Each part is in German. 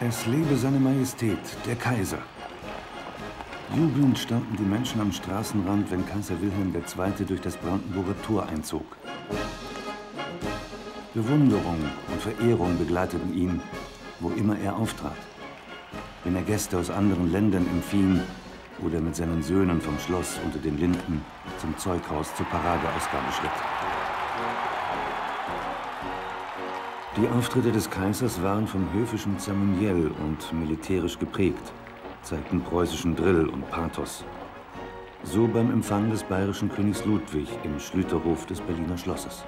Es lebe seine Majestät, der Kaiser. Jubelnd standen die Menschen am Straßenrand, wenn Kaiser Wilhelm II. Durch das Brandenburger Tor einzog. Bewunderung und Verehrung begleiteten ihn, wo immer er auftrat. Wenn er Gäste aus anderen Ländern empfing oder mit seinen Söhnen vom Schloss unter den Linden zum Zeughaus zur Paradeausgabe schritt. Die Auftritte des Kaisers waren vom höfischen Zeremoniell und militärisch geprägt, zeigten preußischen Drill und Pathos. So beim Empfang des bayerischen Königs Ludwig im Schlüterhof des Berliner Schlosses.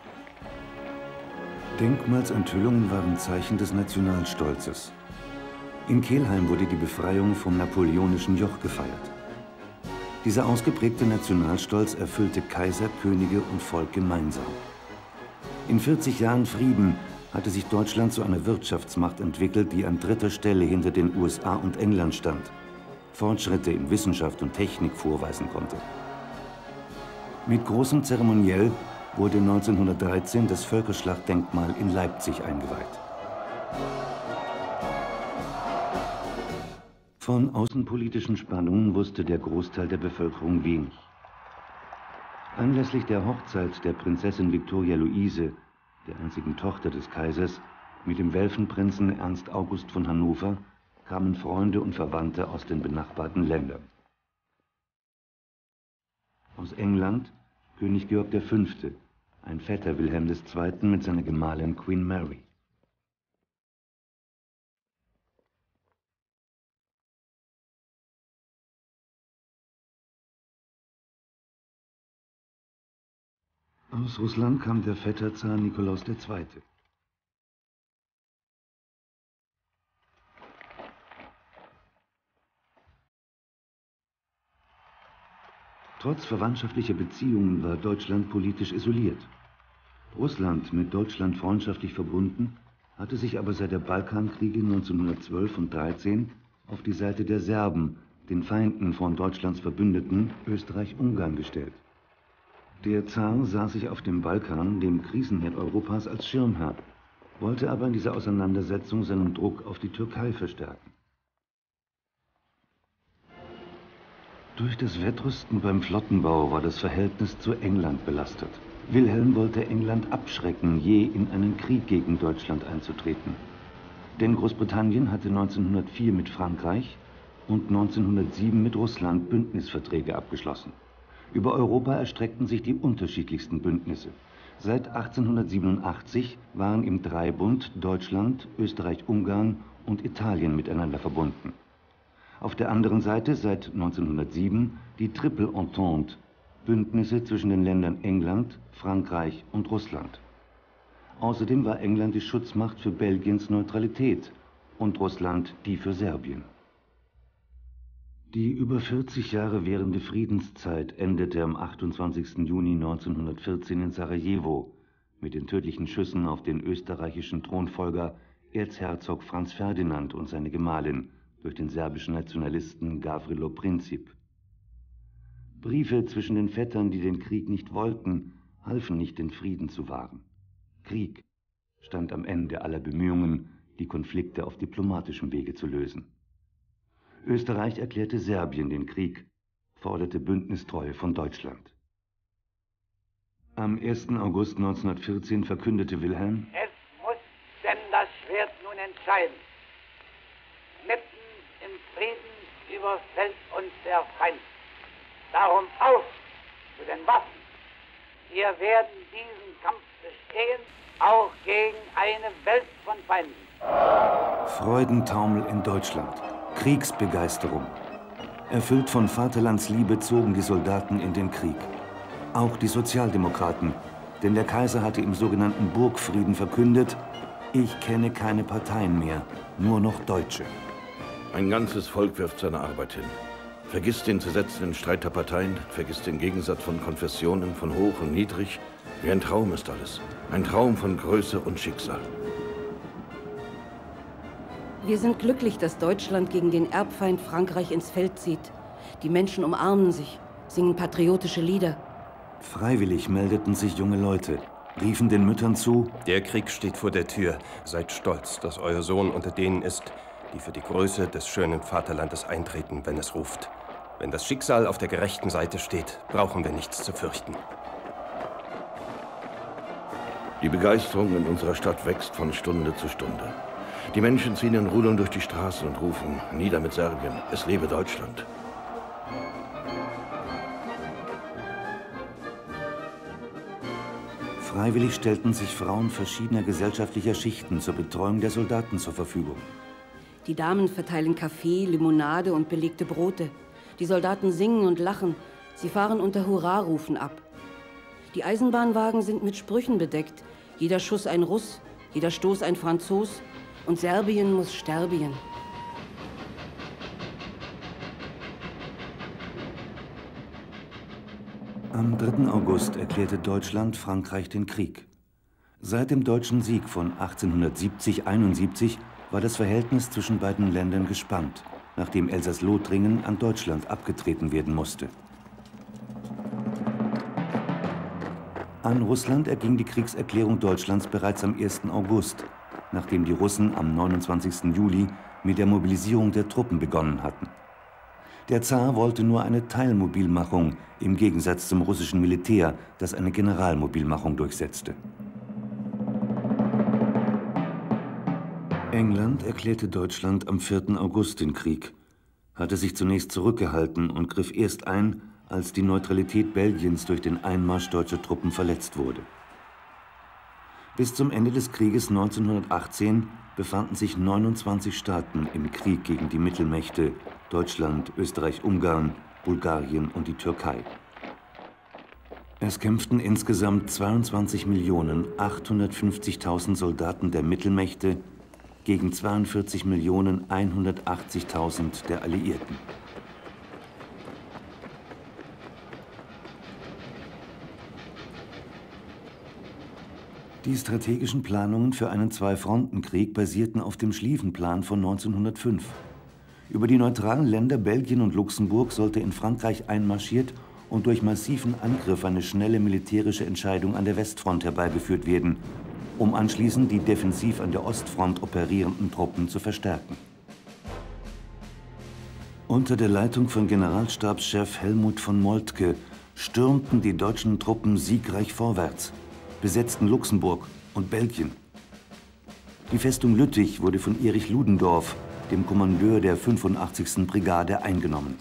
Denkmalsenthüllungen waren Zeichen des Nationalstolzes. In Kelheim wurde die Befreiung vom napoleonischen Joch gefeiert. Dieser ausgeprägte Nationalstolz erfüllte Kaiser, Könige und Volk gemeinsam. In 40 Jahren Frieden hatte sich Deutschland zu einer Wirtschaftsmacht entwickelt, die an dritter Stelle hinter den USA und England stand, Fortschritte in Wissenschaft und Technik vorweisen konnte. Mit großem Zeremoniell wurde 1913 das Völkerschlachtdenkmal in Leipzig eingeweiht. Von außenpolitischen Spannungen wusste der Großteil der Bevölkerung wenig. Anlässlich der Hochzeit der Prinzessin Viktoria Luise, der einzigen Tochter des Kaisers, mit dem Welfenprinzen Ernst August von Hannover, kamen Freunde und Verwandte aus den benachbarten Ländern. Aus England König Georg V., ein Vetter Wilhelm II. Mit seiner Gemahlin Queen Mary. Aus Russland kam der Vetter Zar Nikolaus II. Trotz verwandtschaftlicher Beziehungen war Deutschland politisch isoliert. Russland, mit Deutschland freundschaftlich verbunden, hatte sich aber seit der Balkankriege 1912 und 13 auf die Seite der Serben, den Feinden von Deutschlands Verbündeten, Österreich-Ungarn, gestellt. Der Zar sah sich auf dem Balkan, dem Krisenherd Europas, als Schirmherr, wollte aber in dieser Auseinandersetzung seinen Druck auf die Türkei verstärken. Durch das Wettrüsten beim Flottenbau war das Verhältnis zu England belastet. Wilhelm wollte England abschrecken, je in einen Krieg gegen Deutschland einzutreten. Denn Großbritannien hatte 1904 mit Frankreich und 1907 mit Russland Bündnisverträge abgeschlossen. Über Europa erstreckten sich die unterschiedlichsten Bündnisse. Seit 1887 waren im Dreibund Deutschland, Österreich-Ungarn und Italien miteinander verbunden. Auf der anderen Seite seit 1907 die Triple Entente, Bündnisse zwischen den Ländern England, Frankreich und Russland. Außerdem war England die Schutzmacht für Belgiens Neutralität und Russland die für Serbien. Die über 40 Jahre währende Friedenszeit endete am 28. Juni 1914 in Sarajevo mit den tödlichen Schüssen auf den österreichischen Thronfolger Erzherzog Franz Ferdinand und seine Gemahlin durch den serbischen Nationalisten Gavrilo Princip. Briefe zwischen den Vettern, die den Krieg nicht wollten, halfen nicht, den Frieden zu wahren. Krieg stand am Ende aller Bemühungen, die Konflikte auf diplomatischem Wege zu lösen. Österreich erklärte Serbien den Krieg, forderte Bündnistreue von Deutschland. Am 1. August 1914 verkündete Wilhelm: Es muss denn das Schwert nun entscheiden. Mitten im Frieden überfällt uns der Feind. Darum auf zu den Waffen. Wir werden diesen Kampf bestehen, auch gegen eine Welt von Feinden. Freudentaumel in Deutschland. Kriegsbegeisterung. Erfüllt von Vaterlandsliebe zogen die Soldaten in den Krieg. Auch die Sozialdemokraten, denn der Kaiser hatte im sogenannten Burgfrieden verkündet: Ich kenne keine Parteien mehr, nur noch Deutsche. Ein ganzes Volk wirft seine Arbeit hin. Vergisst den zersetzenden Streit der Parteien, vergisst den Gegensatz von Konfessionen, von hoch und niedrig. Wie ein Traum ist alles. Ein Traum von Größe und Schicksal. Wir sind glücklich, dass Deutschland gegen den Erbfeind Frankreich ins Feld zieht. Die Menschen umarmen sich, singen patriotische Lieder. Freiwillig meldeten sich junge Leute, riefen den Müttern zu: Der Krieg steht vor der Tür. Seid stolz, dass euer Sohn unter denen ist, die für die Größe des schönen Vaterlandes eintreten, wenn es ruft. Wenn das Schicksal auf der gerechten Seite steht, brauchen wir nichts zu fürchten. Die Begeisterung in unserer Stadt wächst von Stunde zu Stunde. Die Menschen ziehen in Rudern durch die Straßen und rufen: Nieder mit Serbien, es lebe Deutschland. Freiwillig stellten sich Frauen verschiedener gesellschaftlicher Schichten zur Betreuung der Soldaten zur Verfügung. Die Damen verteilen Kaffee, Limonade und belegte Brote. Die Soldaten singen und lachen. Sie fahren unter Hurrarufen ab. Die Eisenbahnwagen sind mit Sprüchen bedeckt. Jeder Schuss ein Russ, jeder Stoß ein Franzos. Und Serbien muss sterbien. Am 3. August erklärte Deutschland Frankreich den Krieg. Seit dem deutschen Sieg von 1870-71 war das Verhältnis zwischen beiden Ländern gespannt, nachdem Elsass-Lothringen an Deutschland abgetreten werden musste. An Russland erging die Kriegserklärung Deutschlands bereits am 1. August, nachdem die Russen am 29. Juli mit der Mobilisierung der Truppen begonnen hatten. Der Zar wollte nur eine Teilmobilmachung, im Gegensatz zum russischen Militär, das eine Generalmobilmachung durchsetzte. England erklärte Deutschland am 4. August den Krieg, hatte sich zunächst zurückgehalten und griff erst ein, als die Neutralität Belgiens durch den Einmarsch deutscher Truppen verletzt wurde. Bis zum Ende des Krieges 1918 befanden sich 29 Staaten im Krieg gegen die Mittelmächte Deutschland, Österreich-Ungarn, Bulgarien und die Türkei. Es kämpften insgesamt 22.850.000 Soldaten der Mittelmächte gegen 42.180.000 der Alliierten. Die strategischen Planungen für einen Zwei-Fronten-Krieg basierten auf dem Schlieffenplan von 1905. Über die neutralen Länder Belgien und Luxemburg sollte in Frankreich einmarschiert und durch massiven Angriff eine schnelle militärische Entscheidung an der Westfront herbeigeführt werden, um anschließend die defensiv an der Ostfront operierenden Truppen zu verstärken. Unter der Leitung von Generalstabschef Helmut von Moltke stürmten die deutschen Truppen siegreich vorwärts, besetzten Luxemburg und Belgien. Die Festung Lüttich wurde von Erich Ludendorff, dem Kommandeur der 85. Brigade, eingenommen.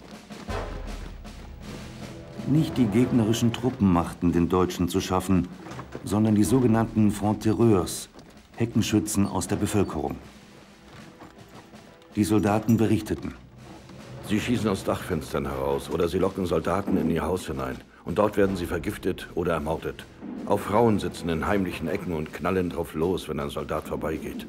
Nicht die gegnerischen Truppen machten den Deutschen zu schaffen, sondern die sogenannten Francs-Tireurs, Heckenschützen aus der Bevölkerung. Die Soldaten berichteten: Sie schießen aus Dachfenstern heraus oder sie locken Soldaten in ihr Haus hinein. Und dort werden sie vergiftet oder ermordet. Auch Frauen sitzen in heimlichen Ecken und knallen drauf los, wenn ein Soldat vorbeigeht.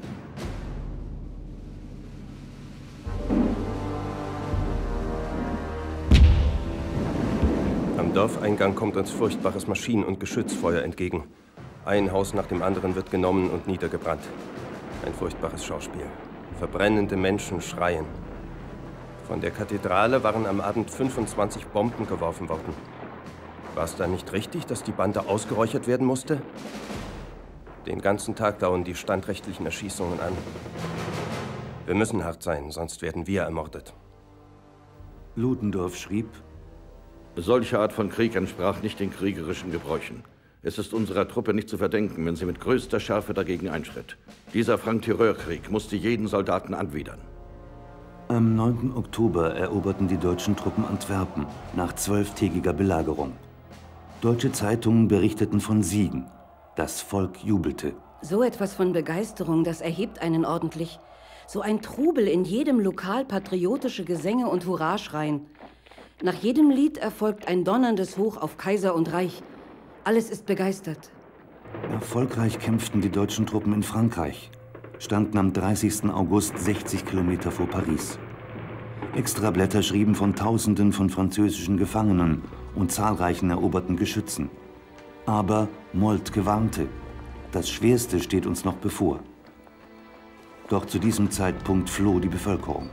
Am Dorfeingang kommt uns furchtbares Maschinen- und Geschützfeuer entgegen. Ein Haus nach dem anderen wird genommen und niedergebrannt. Ein furchtbares Schauspiel. Verbrennende Menschen schreien. Von der Kathedrale waren am Abend 25 Bomben geworfen worden. War es dann nicht richtig, dass die Bande ausgeräuchert werden musste? Den ganzen Tag dauern die standrechtlichen Erschießungen an. Wir müssen hart sein, sonst werden wir ermordet. Ludendorff schrieb: Solche Art von Krieg entsprach nicht den kriegerischen Gebräuchen. Es ist unserer Truppe nicht zu verdenken, wenn sie mit größter Schärfe dagegen einschritt. Dieser Franc-Tireur-Krieg musste jeden Soldaten anwidern. Am 9. Oktober eroberten die deutschen Truppen Antwerpen nach 12-tägiger Belagerung. Deutsche Zeitungen berichteten von Siegen. Das Volk jubelte. So etwas von Begeisterung, das erhebt einen ordentlich. So ein Trubel in jedem Lokal, patriotische Gesänge und Hurraschreien. Nach jedem Lied erfolgt ein donnerndes Hoch auf Kaiser und Reich. Alles ist begeistert. Erfolgreich kämpften die deutschen Truppen in Frankreich, standen am 30. August 60 Kilometer vor Paris. Extrablätter schrieben von Tausenden von französischen Gefangenen und zahlreichen eroberten Geschützen. Aber Moltke warnte: Das Schwerste steht uns noch bevor. Doch zu diesem Zeitpunkt floh die Bevölkerung.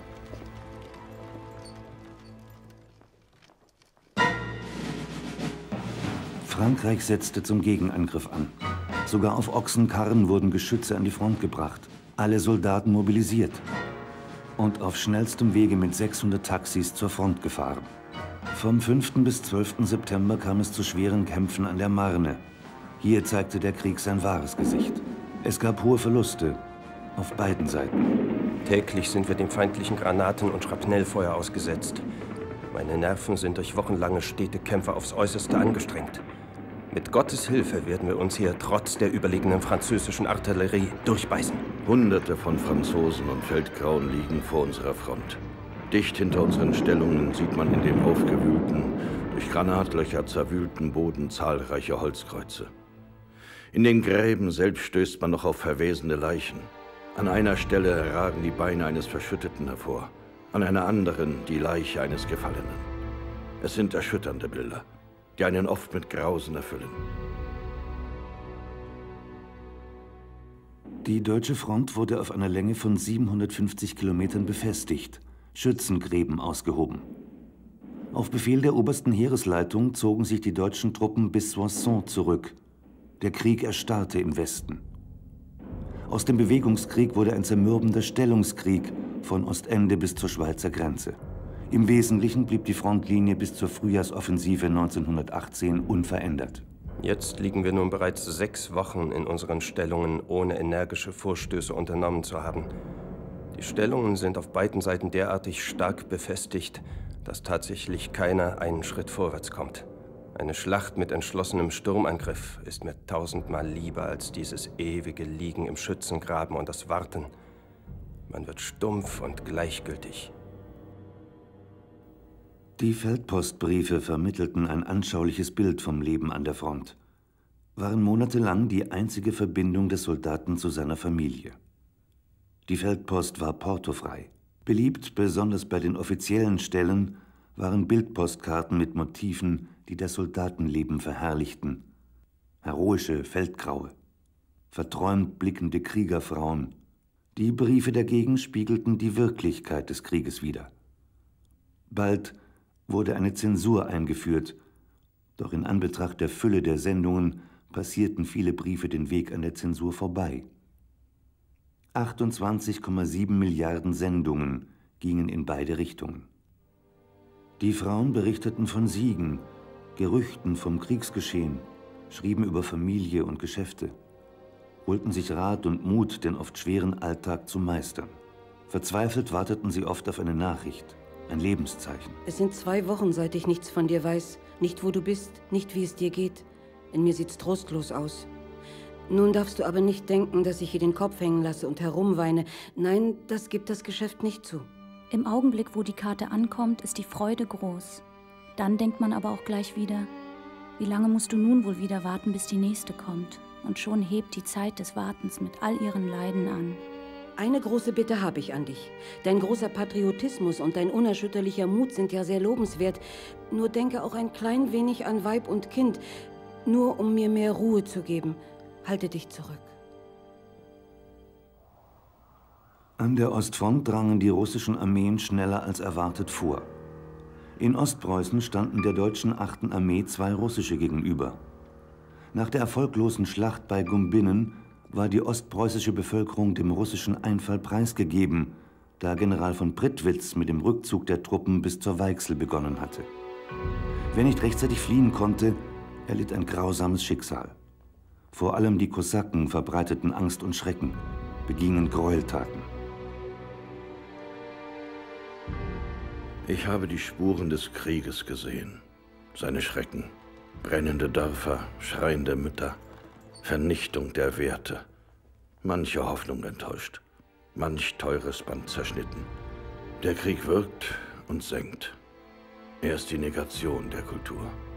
Frankreich setzte zum Gegenangriff an. Sogar auf Ochsenkarren wurden Geschütze an die Front gebracht. Alle Soldaten mobilisiert. und auf schnellstem Wege mit 600 Taxis zur Front gefahren. Vom 5. bis 12. September kam es zu schweren Kämpfen an der Marne. Hier zeigte der Krieg sein wahres Gesicht. Es gab hohe Verluste auf beiden Seiten. Täglich sind wir dem feindlichen Granaten- und Schrapnellfeuer ausgesetzt. Meine Nerven sind durch wochenlange stete Kämpfe aufs Äußerste angestrengt. Mit Gottes Hilfe werden wir uns hier trotz der überlegenen französischen Artillerie durchbeißen. Hunderte von Franzosen und Feldgrauen liegen vor unserer Front. Dicht hinter unseren Stellungen sieht man in dem aufgewühlten, durch Granatlöcher zerwühlten Boden zahlreiche Holzkreuze. In den Gräben selbst stößt man noch auf verwesende Leichen. An einer Stelle ragen die Beine eines Verschütteten hervor, an einer anderen die Leiche eines Gefallenen. Es sind erschütternde Bilder, die einen oft mit Grausen erfüllen. Die deutsche Front wurde auf einer Länge von 750 Kilometern befestigt, Schützengräben ausgehoben. Auf Befehl der obersten Heeresleitung zogen sich die deutschen Truppen bis Soissons zurück. Der Krieg erstarrte im Westen. Aus dem Bewegungskrieg wurde ein zermürbender Stellungskrieg von Ostende bis zur Schweizer Grenze. Im Wesentlichen blieb die Frontlinie bis zur Frühjahrsoffensive 1918 unverändert. Jetzt liegen wir nun bereits 6 Wochen in unseren Stellungen, ohne energische Vorstöße unternommen zu haben. Die Stellungen sind auf beiden Seiten derartig stark befestigt, dass tatsächlich keiner einen Schritt vorwärts kommt. Eine Schlacht mit entschlossenem Sturmangriff ist mir 1000-mal lieber als dieses ewige Liegen im Schützengraben und das Warten. Man wird stumpf und gleichgültig. Die Feldpostbriefe vermittelten ein anschauliches Bild vom Leben an der Front, waren monatelang die einzige Verbindung des Soldaten zu seiner Familie. Die Feldpost war portofrei. Beliebt, besonders bei den offiziellen Stellen, waren Bildpostkarten mit Motiven, die das Soldatenleben verherrlichten. Heroische Feldgraue, verträumt blickende Kriegerfrauen. Die Briefe dagegen spiegelten die Wirklichkeit des Krieges wider. Bald wurde eine Zensur eingeführt, doch in Anbetracht der Fülle der Sendungen passierten viele Briefe den Weg an der Zensur vorbei. 28,7 Milliarden Sendungen gingen in beide Richtungen. Die Frauen berichteten von Siegen, Gerüchten vom Kriegsgeschehen, schrieben über Familie und Geschäfte, holten sich Rat und Mut, den oft schweren Alltag zu meistern. Verzweifelt warteten sie oft auf eine Nachricht, ein Lebenszeichen. Es sind 2 Wochen, seit ich nichts von dir weiß, nicht wo du bist, nicht wie es dir geht. In mir sieht's trostlos aus. Nun darfst du aber nicht denken, dass ich hier den Kopf hängen lasse und herumweine. Nein, das gibt das Geschäft nicht zu. Im Augenblick, wo die Karte ankommt, ist die Freude groß. Dann denkt man aber auch gleich wieder, wie lange musst du nun wohl wieder warten, bis die nächste kommt? Und schon hebt die Zeit des Wartens mit all ihren Leiden an. Eine große Bitte habe ich an dich. Dein großer Patriotismus und dein unerschütterlicher Mut sind ja sehr lobenswert. Nur denke auch ein klein wenig an Weib und Kind, nur um mir mehr Ruhe zu geben. Halte dich zurück. An der Ostfront drangen die russischen Armeen schneller als erwartet vor. In Ostpreußen standen der deutschen 8. Armee 2 russische gegenüber. Nach der erfolglosen Schlacht bei Gumbinnen war die ostpreußische Bevölkerung dem russischen Einfall preisgegeben, da General von Prittwitz mit dem Rückzug der Truppen bis zur Weichsel begonnen hatte. Wer nicht rechtzeitig fliehen konnte, erlitt ein grausames Schicksal. Vor allem die Kosaken verbreiteten Angst und Schrecken, begingen Gräueltaten. Ich habe die Spuren des Krieges gesehen, seine Schrecken, brennende Dörfer, schreiende Mütter, Vernichtung der Werte, manche Hoffnung enttäuscht, manch teures Band zerschnitten. Der Krieg wirkt und senkt. Er ist die Negation der Kultur.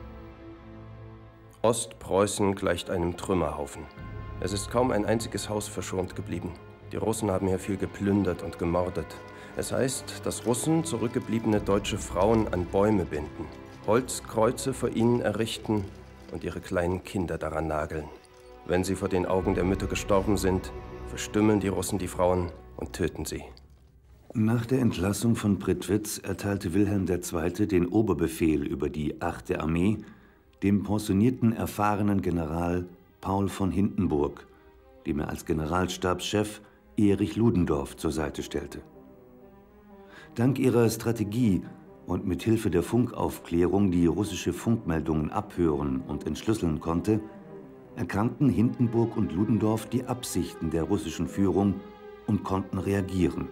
Ostpreußen gleicht einem Trümmerhaufen. Es ist kaum ein einziges Haus verschont geblieben. Die Russen haben hier viel geplündert und gemordet. Es heißt, dass Russen zurückgebliebene deutsche Frauen an Bäume binden, Holzkreuze vor ihnen errichten und ihre kleinen Kinder daran nageln. Wenn sie vor den Augen der Mütter gestorben sind, verstümmeln die Russen die Frauen und töten sie. Nach der Entlassung von Prittwitz erteilte Wilhelm II. Den Oberbefehl über die 8. Armee dem pensionierten, erfahrenen General Paul von Hindenburg, dem er als Generalstabschef Erich Ludendorff zur Seite stellte. Dank ihrer Strategie und mit Hilfe der Funkaufklärung, die russische Funkmeldungen abhören und entschlüsseln konnte, erkannten Hindenburg und Ludendorff die Absichten der russischen Führung und konnten reagieren.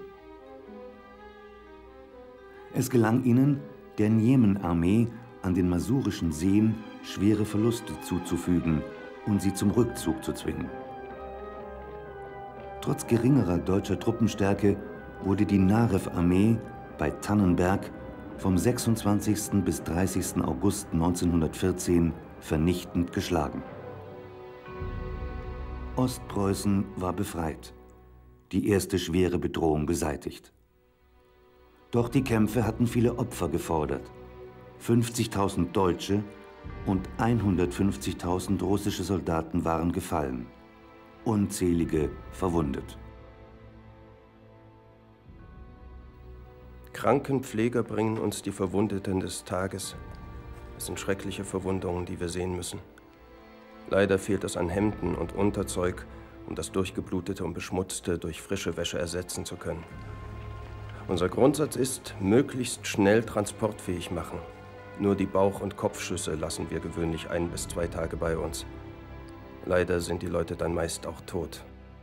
Es gelang ihnen, der Njemen-Armee an den masurischen Seen schwere Verluste zuzufügen und sie zum Rückzug zu zwingen. Trotz geringerer deutscher Truppenstärke wurde die Narew-Armee bei Tannenberg vom 26. bis 30. August 1914 vernichtend geschlagen. Ostpreußen war befreit, die erste schwere Bedrohung beseitigt. Doch die Kämpfe hatten viele Opfer gefordert. 50.000 Deutsche und 150.000 russische Soldaten waren gefallen, unzählige verwundet. Krankenpfleger bringen uns die Verwundeten des Tages. Es sind schreckliche Verwundungen, die wir sehen müssen. Leider fehlt es an Hemden und Unterzeug, um das Durchgeblutete und Beschmutzte durch frische Wäsche ersetzen zu können. Unser Grundsatz ist, möglichst schnell transportfähig machen. Nur die Bauch- und Kopfschüsse lassen wir gewöhnlich 1 bis 2 Tage bei uns. Leider sind die Leute dann meist auch tot.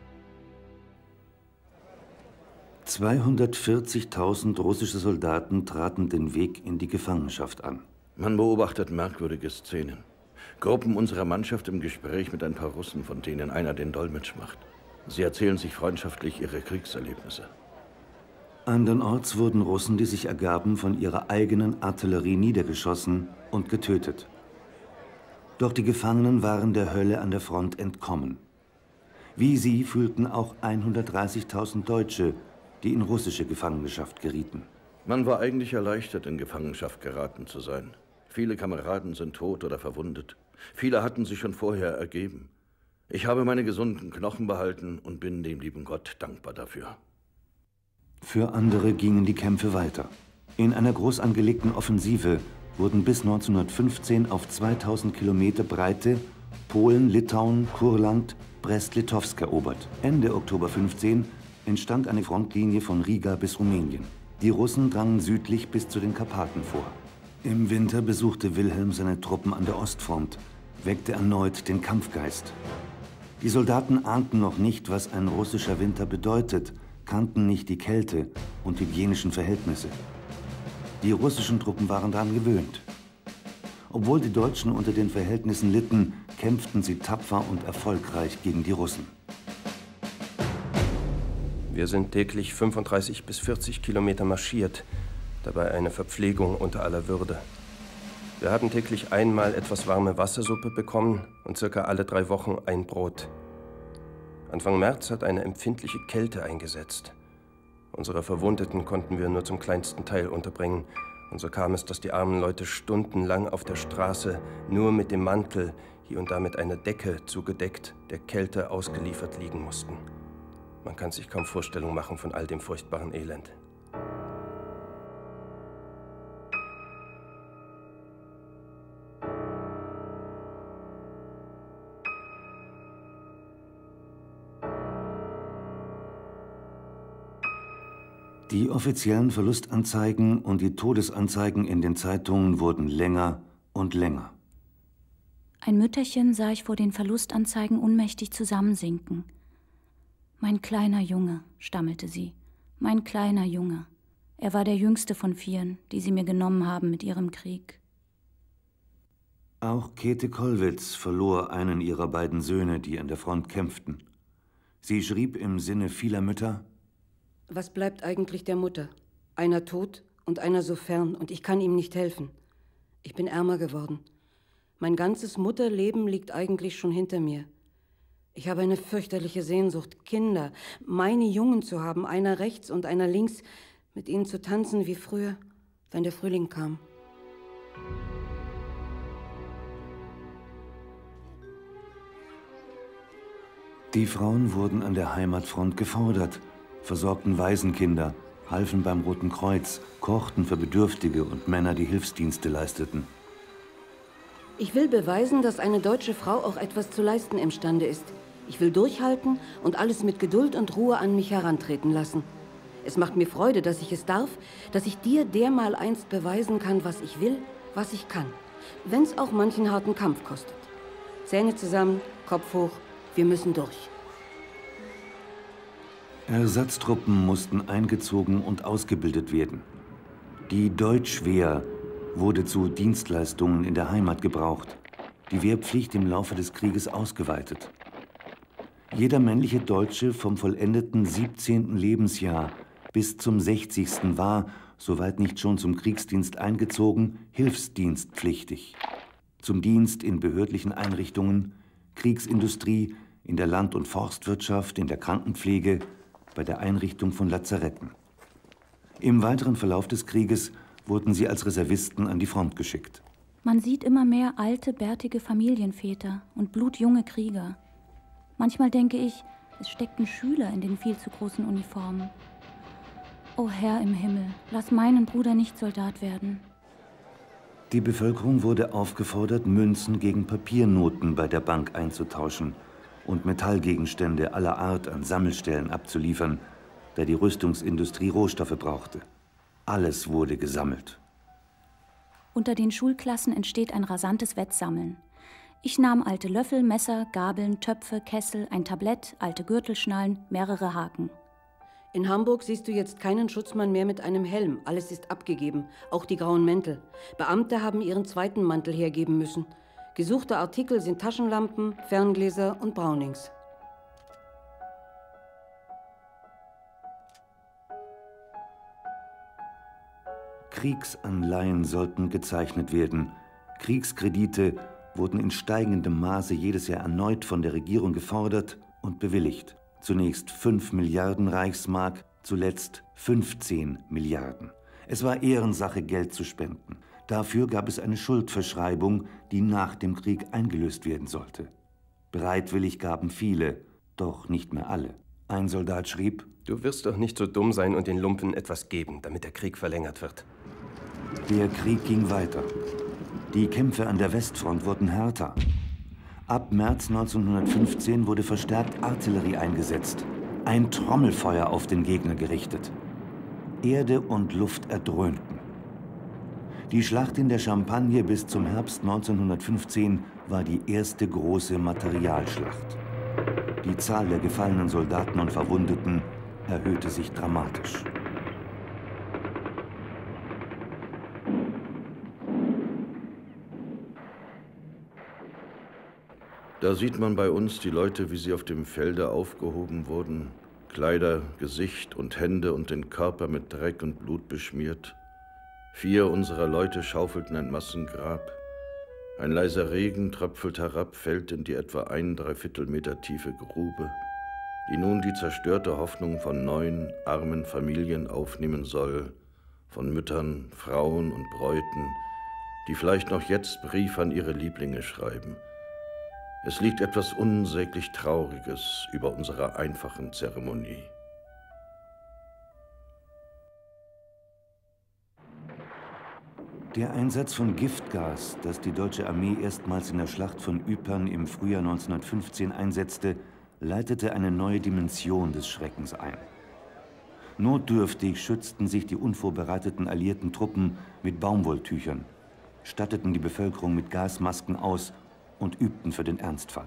240.000 russische Soldaten traten den Weg in die Gefangenschaft an. Man beobachtet merkwürdige Szenen. Gruppen unserer Mannschaft im Gespräch mit ein paar Russen, von denen einer den Dolmetsch macht. Sie erzählen sich freundschaftlich ihre Kriegserlebnisse. Andernorts wurden Russen, die sich ergaben, von ihrer eigenen Artillerie niedergeschossen und getötet. Doch die Gefangenen waren der Hölle an der Front entkommen. Wie sie fühlten auch 130.000 Deutsche, die in russische Gefangenschaft gerieten. Man war eigentlich erleichtert, in Gefangenschaft geraten zu sein. Viele Kameraden sind tot oder verwundet. Viele hatten sich schon vorher ergeben. Ich habe meine gesunden Knochen behalten und bin dem lieben Gott dankbar dafür. Für andere gingen die Kämpfe weiter. In einer groß angelegten Offensive wurden bis 1915 auf 2000 Kilometer Breite Polen, Litauen, Kurland, Brest-Litowsk erobert. Ende Oktober 15 entstand eine Frontlinie von Riga bis Rumänien. Die Russen drangen südlich bis zu den Karpaten vor. Im Winter besuchte Wilhelm seine Truppen an der Ostfront, weckte erneut den Kampfgeist. Die Soldaten ahnten noch nicht, was ein russischer Winter bedeutet, kannten nicht die Kälte und hygienischen Verhältnisse. Die russischen Truppen waren daran gewöhnt. Obwohl die Deutschen unter den Verhältnissen litten, kämpften sie tapfer und erfolgreich gegen die Russen. Wir sind täglich 35 bis 40 Kilometer marschiert, dabei eine Verpflegung unter aller Würde. Wir haben täglich einmal etwas warme Wassersuppe bekommen und circa alle 3 Wochen ein Brot. Anfang März hat eine empfindliche Kälte eingesetzt. Unsere Verwundeten konnten wir nur zum kleinsten Teil unterbringen. Und so kam es, dass die armen Leute stundenlang auf der Straße nur mit dem Mantel, hier und da mit einer Decke zugedeckt, der Kälte ausgeliefert liegen mussten. Man kann sich kaum Vorstellung machen von all dem furchtbaren Elend. Die offiziellen Verlustanzeigen und die Todesanzeigen in den Zeitungen wurden länger und länger. Ein Mütterchen sah ich vor den Verlustanzeigen ohnmächtig zusammensinken. »Mein kleiner Junge«, stammelte sie, »mein kleiner Junge. Er war der jüngste von 4, die sie mir genommen haben mit ihrem Krieg.« Auch Käthe Kollwitz verlor einen ihrer beiden Söhne, die an der Front kämpften. Sie schrieb im Sinne vieler Mütter: Was bleibt eigentlich der Mutter? Einer tot und einer so fern, und ich kann ihm nicht helfen. Ich bin ärmer geworden. Mein ganzes Mutterleben liegt eigentlich schon hinter mir. Ich habe eine fürchterliche Sehnsucht, Kinder, meine Jungen zu haben, einer rechts und einer links, mit ihnen zu tanzen wie früher, wenn der Frühling kam. Die Frauen wurden an der Heimatfront gefordert, versorgten Waisenkinder, halfen beim Roten Kreuz, kochten für Bedürftige und Männer, die Hilfsdienste leisteten. Ich will beweisen, dass eine deutsche Frau auch etwas zu leisten imstande ist. Ich will durchhalten und alles mit Geduld und Ruhe an mich herantreten lassen. Es macht mir Freude, dass ich es darf, dass ich dir dermaleinst beweisen kann, was ich will, was ich kann. Wenn es auch manchen harten Kampf kostet. Zähne zusammen, Kopf hoch, wir müssen durch. Ersatztruppen mussten eingezogen und ausgebildet werden. Die Deutschwehr wurde zu Dienstleistungen in der Heimat gebraucht. Die Wehrpflicht im Laufe des Krieges ausgeweitet. Jeder männliche Deutsche vom vollendeten 17. Lebensjahr bis zum 60. war, soweit nicht schon zum Kriegsdienst eingezogen, hilfsdienstpflichtig. Zum Dienst in behördlichen Einrichtungen, Kriegsindustrie, in der Land- und Forstwirtschaft, in der Krankenpflege, bei der Einrichtung von Lazaretten. Im weiteren Verlauf des Krieges wurden sie als Reservisten an die Front geschickt. Man sieht immer mehr alte, bärtige Familienväter und blutjunge Krieger. Manchmal denke ich, es steckten Schüler in den viel zu großen Uniformen. O Herr im Himmel, lass meinen Bruder nicht Soldat werden. Die Bevölkerung wurde aufgefordert, Münzen gegen Papiernoten bei der Bank einzutauschen und Metallgegenstände aller Art an Sammelstellen abzuliefern, da die Rüstungsindustrie Rohstoffe brauchte. Alles wurde gesammelt. Unter den Schulklassen entsteht ein rasantes Wettsammeln. Ich nahm alte Löffel, Messer, Gabeln, Töpfe, Kessel, ein Tablett, alte Gürtelschnallen, mehrere Haken. In Hamburg siehst du jetzt keinen Schutzmann mehr mit einem Helm. Alles ist abgegeben, auch die grauen Mäntel. Beamte haben ihren zweiten Mantel hergeben müssen. Gesuchte Artikel sind Taschenlampen, Ferngläser und Brownings. Kriegsanleihen sollten gezeichnet werden. Kriegskredite wurden in steigendem Maße jedes Jahr erneut von der Regierung gefordert und bewilligt. Zunächst 5 Milliarden Reichsmark, zuletzt 15 Milliarden. Es war Ehrensache, Geld zu spenden. Dafür gab es eine Schuldverschreibung, die nach dem Krieg eingelöst werden sollte. Bereitwillig gaben viele, doch nicht mehr alle. Ein Soldat schrieb: Du wirst doch nicht so dumm sein und den Lumpen etwas geben, damit der Krieg verlängert wird. Der Krieg ging weiter. Die Kämpfe an der Westfront wurden härter. Ab März 1915 wurde verstärkt Artillerie eingesetzt. Ein Trommelfeuer auf den Gegner gerichtet. Erde und Luft erdröhnten. Die Schlacht in der Champagne bis zum Herbst 1915 war die erste große Materialschlacht. Die Zahl der gefallenen Soldaten und Verwundeten erhöhte sich dramatisch. Da sieht man bei uns die Leute, wie sie auf dem Felde aufgehoben wurden, Kleider, Gesicht und Hände und den Körper mit Dreck und Blut beschmiert. 4 unserer Leute schaufelten ein Massengrab. Ein leiser Regen tröpfelt herab, fällt in die etwa 1¾ Meter tiefe Grube, die nun die zerstörte Hoffnung von 9 armen Familien aufnehmen soll, von Müttern, Frauen und Bräuten, die vielleicht noch jetzt Brief an ihre Lieblinge schreiben. Es liegt etwas unsäglich Trauriges über unserer einfachen Zeremonie. Der Einsatz von Giftgas, das die deutsche Armee erstmals in der Schlacht von Ypern im Frühjahr 1915 einsetzte, leitete eine neue Dimension des Schreckens ein. Notdürftig schützten sich die unvorbereiteten alliierten Truppen mit Baumwolltüchern, statteten die Bevölkerung mit Gasmasken aus und übten für den Ernstfall.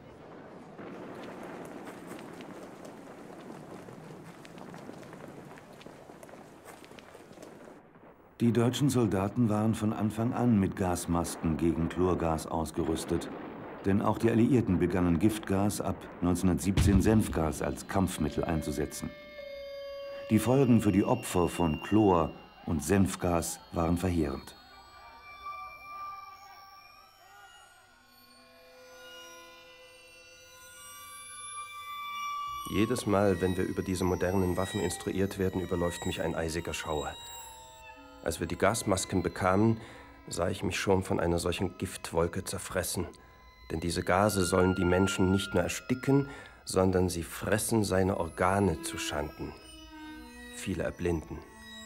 Die deutschen Soldaten waren von Anfang an mit Gasmasken gegen Chlorgas ausgerüstet, denn auch die Alliierten begannen Giftgas, ab 1917 Senfgas als Kampfmittel einzusetzen. Die Folgen für die Opfer von Chlor und Senfgas waren verheerend. Jedes Mal, wenn wir über diese modernen Waffen instruiert werden, überläuft mich ein eisiger Schauer. Als wir die Gasmasken bekamen, sah ich mich schon von einer solchen Giftwolke zerfressen. Denn diese Gase sollen die Menschen nicht nur ersticken, sondern sie fressen seine Organe zuschanden. Viele erblinden.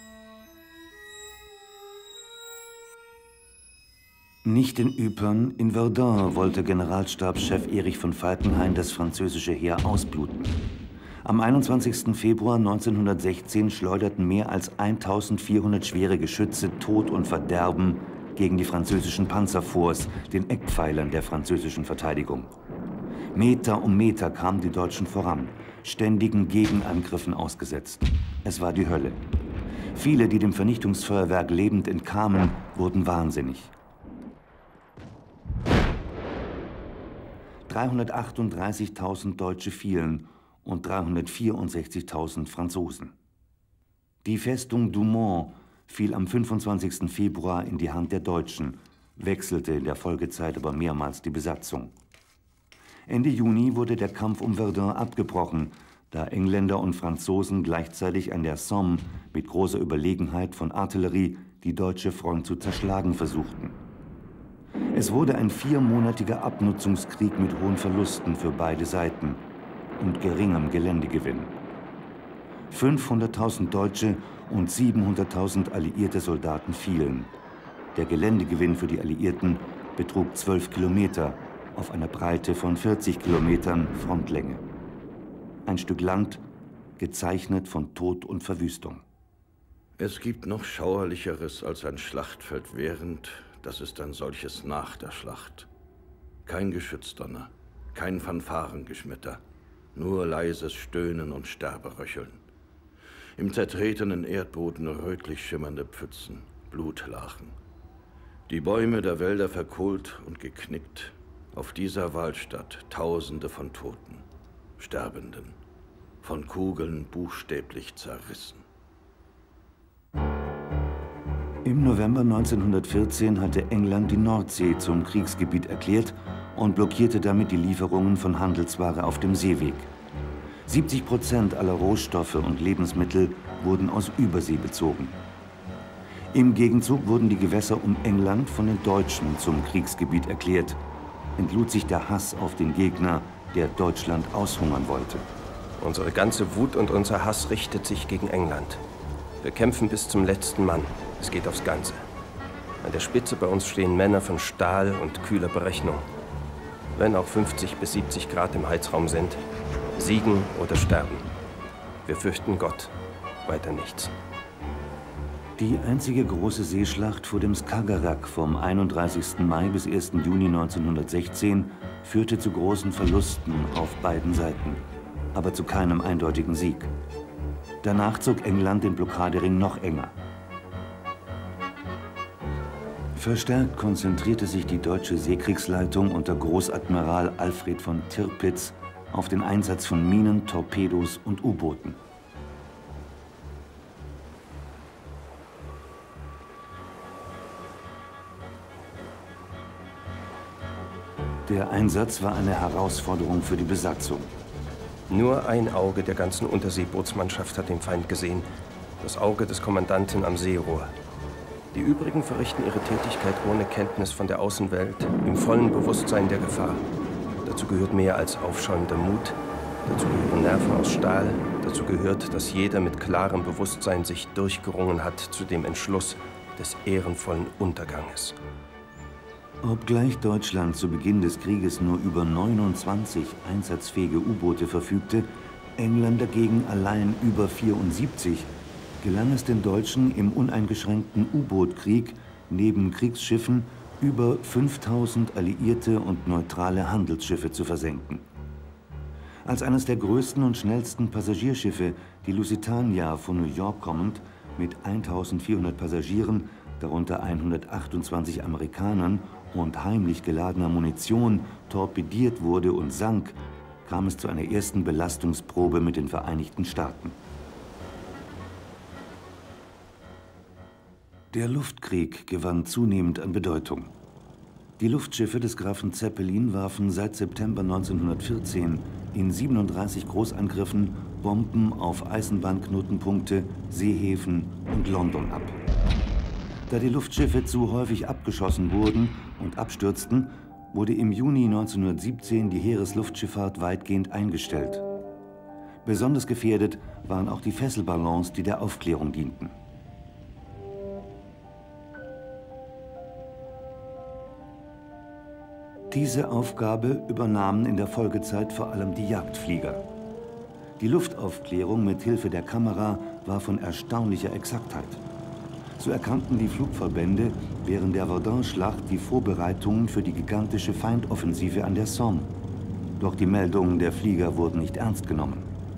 Nicht in Ypern, in Verdun wollte Generalstabschef Erich von Falkenhayn das französische Heer ausbluten. Am 21. Februar 1916 schleuderten mehr als 1400 schwere Geschütze Tod und Verderben gegen die französischen Panzerforts, den Eckpfeilern der französischen Verteidigung. Meter um Meter kamen die Deutschen voran, ständigen Gegenangriffen ausgesetzt. Es war die Hölle. Viele, die dem Vernichtungsfeuerwerk lebend entkamen, wurden wahnsinnig. 338.000 Deutsche fielen und 364.000 Franzosen. Die Festung Douaumont fiel am 25. Februar in die Hand der Deutschen, wechselte in der Folgezeit aber mehrmals die Besatzung. Ende Juni wurde der Kampf um Verdun abgebrochen, da Engländer und Franzosen gleichzeitig an der Somme mit großer Überlegenheit von Artillerie die deutsche Front zu zerschlagen versuchten. Es wurde ein 4-monatiger Abnutzungskrieg mit hohen Verlusten für beide Seiten und geringem Geländegewinn. 500.000 Deutsche und 700.000 alliierte Soldaten fielen. Der Geländegewinn für die Alliierten betrug 12 Kilometer auf einer Breite von 40 Kilometern Frontlänge. Ein Stück Land, gezeichnet von Tod und Verwüstung. Es gibt noch Schauerlicheres als ein Schlachtfeld während, das ist ein solches nach der Schlacht. Kein Geschützdonner, kein Fanfarengeschmetter, nur leises Stöhnen und Sterberöcheln. Im zertretenen Erdboden rötlich schimmernde Pfützen, Blutlachen. Die Bäume der Wälder verkohlt und geknickt. Auf dieser Walstatt Tausende von Toten, Sterbenden, von Kugeln buchstäblich zerrissen. Im November 1914 hatte England die Nordsee zum Kriegsgebiet erklärt und blockierte damit die Lieferungen von Handelsware auf dem Seeweg. 70% aller Rohstoffe und Lebensmittel wurden aus Übersee bezogen. Im Gegenzug wurden die Gewässer um England von den Deutschen zum Kriegsgebiet erklärt. Entlud sich der Hass auf den Gegner, der Deutschland aushungern wollte. Unsere ganze Wut und unser Hass richtet sich gegen England. Wir kämpfen bis zum letzten Mann. Es geht aufs Ganze. An der Spitze bei uns stehen Männer von Stahl und kühler Berechnung. Wenn auch 50 bis 70 Grad im Heizraum sind, siegen oder sterben. Wir fürchten Gott, weiter nichts. Die einzige große Seeschlacht vor dem Skagerrak vom 31. Mai bis 1. Juni 1916 führte zu großen Verlusten auf beiden Seiten, aber zu keinem eindeutigen Sieg. Danach zog England den Blockadering noch enger. Verstärkt konzentrierte sich die deutsche Seekriegsleitung unter Großadmiral Alfred von Tirpitz auf den Einsatz von Minen, Torpedos und U-Booten. Der Einsatz war eine Herausforderung für die Besatzung. Nur ein Auge der ganzen Unterseebootsmannschaft hat den Feind gesehen. Das Auge des Kommandanten am Seerohr. Die übrigen verrichten ihre Tätigkeit ohne Kenntnis von der Außenwelt, im vollen Bewusstsein der Gefahr. Dazu gehört mehr als aufschäumender Mut. Dazu gehören Nerven aus Stahl. Dazu gehört, dass jeder mit klarem Bewusstsein sich durchgerungen hat zu dem Entschluss des ehrenvollen Unterganges. Obgleich Deutschland zu Beginn des Krieges nur über 29 einsatzfähige U-Boote verfügte, England dagegen allein über 74, gelang es den Deutschen im uneingeschränkten U-Boot-Krieg neben Kriegsschiffen über 5000 alliierte und neutrale Handelsschiffe zu versenken. Als eines der größten und schnellsten Passagierschiffe, die Lusitania von New York kommend, mit 1400 Passagieren, darunter 128 Amerikanern und heimlich geladener Munition, torpediert wurde und sank, kam es zu einer ersten Belastungsprobe mit den Vereinigten Staaten. Der Luftkrieg gewann zunehmend an Bedeutung. Die Luftschiffe des Grafen Zeppelin warfen seit September 1914 in 37 Großangriffen Bomben auf Eisenbahnknotenpunkte, Seehäfen und London ab. Da die Luftschiffe zu häufig abgeschossen wurden und abstürzten, wurde im Juni 1917 die Heeresluftschifffahrt weitgehend eingestellt. Besonders gefährdet waren auch die Fesselballons, die der Aufklärung dienten. Diese Aufgabe übernahmen in der Folgezeit vor allem die Jagdflieger. Die Luftaufklärung mit Hilfe der Kamera war von erstaunlicher Exaktheit. So erkannten die Flugverbände während der Verdun-Schlacht die Vorbereitungen für die gigantische Feindoffensive an der Somme. Doch die Meldungen der Flieger wurden nicht ernst genommen.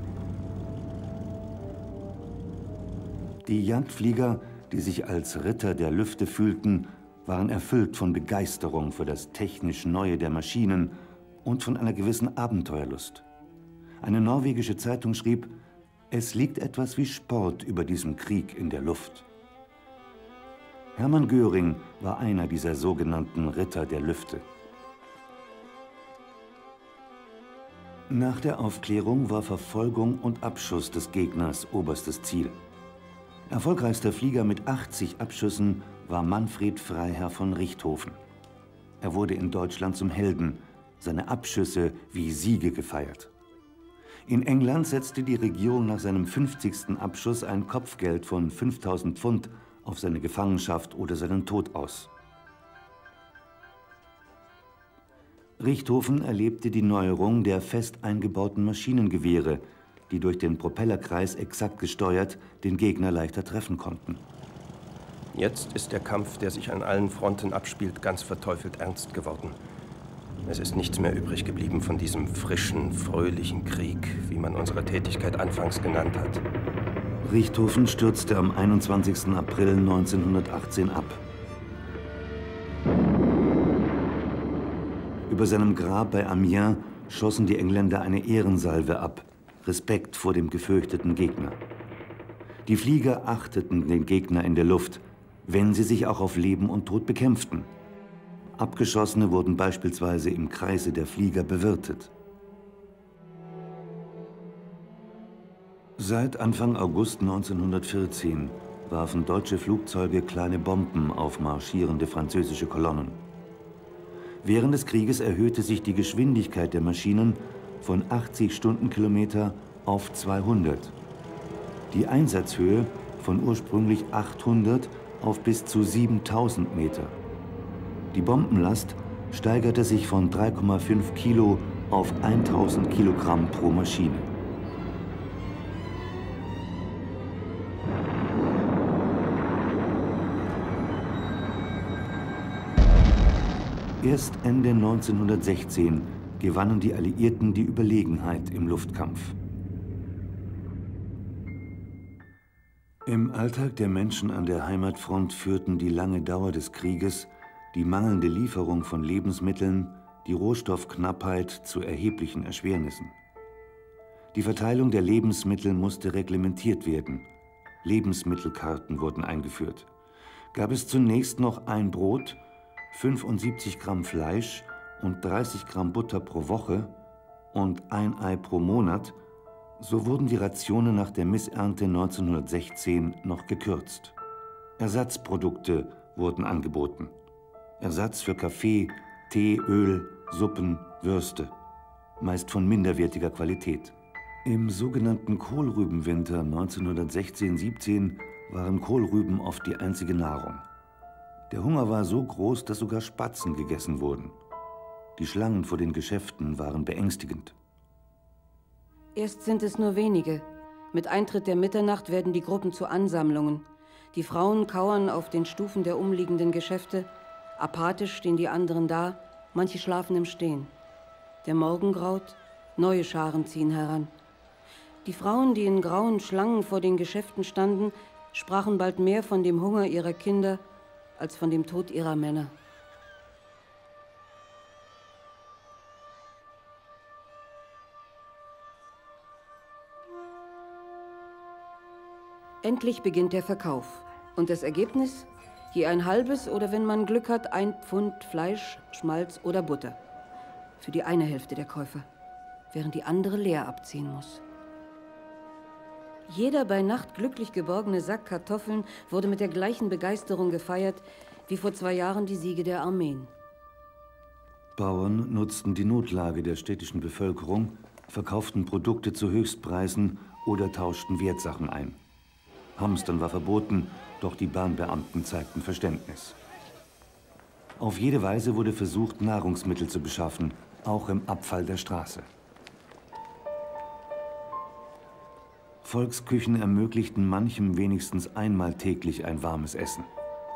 Die Jagdflieger, die sich als Ritter der Lüfte fühlten, waren erfüllt von Begeisterung für das technisch Neue der Maschinen und von einer gewissen Abenteuerlust. Eine norwegische Zeitung schrieb, es liegt etwas wie Sport über diesem Krieg in der Luft. Hermann Göring war einer dieser sogenannten Ritter der Lüfte. Nach der Aufklärung war Verfolgung und Abschuss des Gegners oberstes Ziel. Erfolgreichster Flieger mit 80 Abschüssen war Manfred Freiherr von Richthofen. Er wurde in Deutschland zum Helden, seine Abschüsse wie Siege gefeiert. In England setzte die Regierung nach seinem 50. Abschuss ein Kopfgeld von 5.000 Pfund auf seine Gefangenschaft oder seinen Tod aus. Richthofen erlebte die Neuerung der fest eingebauten Maschinengewehre, die durch den Propellerkreis exakt gesteuert den Gegner leichter treffen konnten. Jetzt ist der Kampf, der sich an allen Fronten abspielt, ganz verteufelt ernst geworden. Es ist nichts mehr übrig geblieben von diesem frischen, fröhlichen Krieg, wie man unsere Tätigkeit anfangs genannt hat. Richthofen stürzte am 21. April 1918 ab. Über seinem Grab bei Amiens schossen die Engländer eine Ehrensalve ab, Respekt vor dem gefürchteten Gegner. Die Flieger achteten den Gegner in der Luft, wenn sie sich auch auf Leben und Tod bekämpften. Abgeschossene wurden beispielsweise im Kreise der Flieger bewirtet. Seit Anfang August 1914 warfen deutsche Flugzeuge kleine Bomben auf marschierende französische Kolonnen. Während des Krieges erhöhte sich die Geschwindigkeit der Maschinen von 80 Stundenkilometer auf 200. Die Einsatzhöhe von ursprünglich 800 auf bis zu 7000 Meter. Die Bombenlast steigerte sich von 3,5 Kilo auf 1000 Kilogramm pro Maschine. Erst Ende 1916 gewannen die Alliierten die Überlegenheit im Luftkampf. Im Alltag der Menschen an der Heimatfront führten die lange Dauer des Krieges, die mangelnde Lieferung von Lebensmitteln, die Rohstoffknappheit zu erheblichen Erschwernissen. Die Verteilung der Lebensmittel musste reglementiert werden. Lebensmittelkarten wurden eingeführt. Gab es zunächst noch ein Brot, 75 Gramm Fleisch und 30 Gramm Butter pro Woche und ein Ei pro Monat, so wurden die Rationen nach der Missernte 1916 noch gekürzt. Ersatzprodukte wurden angeboten. Ersatz für Kaffee, Tee, Öl, Suppen, Würste, meist von minderwertiger Qualität. Im sogenannten Kohlrübenwinter 1916-17 waren Kohlrüben oft die einzige Nahrung. Der Hunger war so groß, dass sogar Spatzen gegessen wurden. Die Schlangen vor den Geschäften waren beängstigend. Erst sind es nur wenige. Mit Eintritt der Mitternacht werden die Gruppen zu Ansammlungen. Die Frauen kauern auf den Stufen der umliegenden Geschäfte. Apathisch stehen die anderen da, manche schlafen im Stehen. Der Morgen graut, neue Scharen ziehen heran. Die Frauen, die in grauen Schlangen vor den Geschäften standen, sprachen bald mehr von dem Hunger ihrer Kinder als von dem Tod ihrer Männer. Endlich beginnt der Verkauf. Und das Ergebnis? Je ein halbes oder, wenn man Glück hat, 1 Pfund Fleisch, Schmalz oder Butter. Für die eine Hälfte der Käufer, während die andere leer abziehen muss. Jeder bei Nacht glücklich geborgene Sack Kartoffeln wurde mit der gleichen Begeisterung gefeiert, wie vor 2 Jahren die Siege der Armeen. Bauern nutzten die Notlage der städtischen Bevölkerung, verkauften Produkte zu Höchstpreisen oder tauschten Wertsachen ein. Hamstern war verboten, doch die Bahnbeamten zeigten Verständnis. Auf jede Weise wurde versucht, Nahrungsmittel zu beschaffen, auch im Abfall der Straße. Volksküchen ermöglichten manchem wenigstens einmal täglich ein warmes Essen.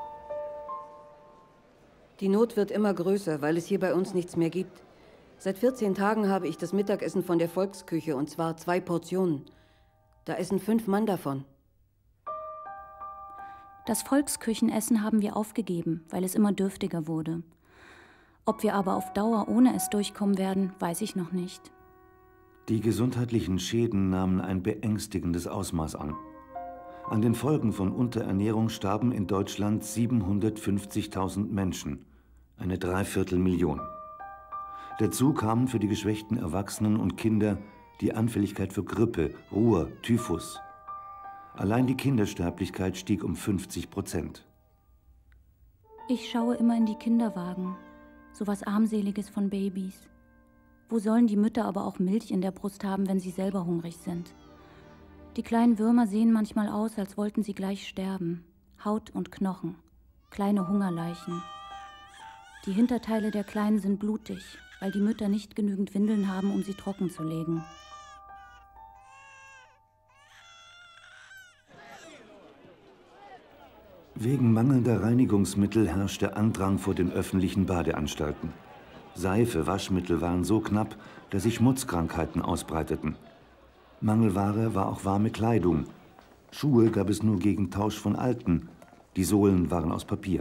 Die Not wird immer größer, weil es hier bei uns nichts mehr gibt. Seit 14 Tagen habe ich das Mittagessen von der Volksküche, und zwar 2 Portionen. Da essen 5 Mann davon. Das Volksküchenessen haben wir aufgegeben, weil es immer dürftiger wurde. Ob wir aber auf Dauer ohne es durchkommen werden, weiß ich noch nicht. Die gesundheitlichen Schäden nahmen ein beängstigendes Ausmaß an. An den Folgen von Unterernährung starben in Deutschland 750.000 Menschen, eine 3/4 Million. Dazu kamen für die geschwächten Erwachsenen und Kinder die Anfälligkeit für Grippe, Ruhr, Typhus. Allein die Kindersterblichkeit stieg um 50%. Ich schaue immer in die Kinderwagen, so was Armseliges von Babys. Wo sollen die Mütter aber auch Milch in der Brust haben, wenn sie selber hungrig sind? Die kleinen Würmer sehen manchmal aus, als wollten sie gleich sterben. Haut und Knochen, kleine Hungerleichen. Die Hinterteile der Kleinen sind blutig, weil die Mütter nicht genügend Windeln haben, um sie trocken zu legen. Wegen mangelnder Reinigungsmittel herrschte Andrang vor den öffentlichen Badeanstalten. Seife, Waschmittel waren so knapp, dass sich Schmutzkrankheiten ausbreiteten. Mangelware war auch warme Kleidung. Schuhe gab es nur gegen Tausch von alten. Die Sohlen waren aus Papier.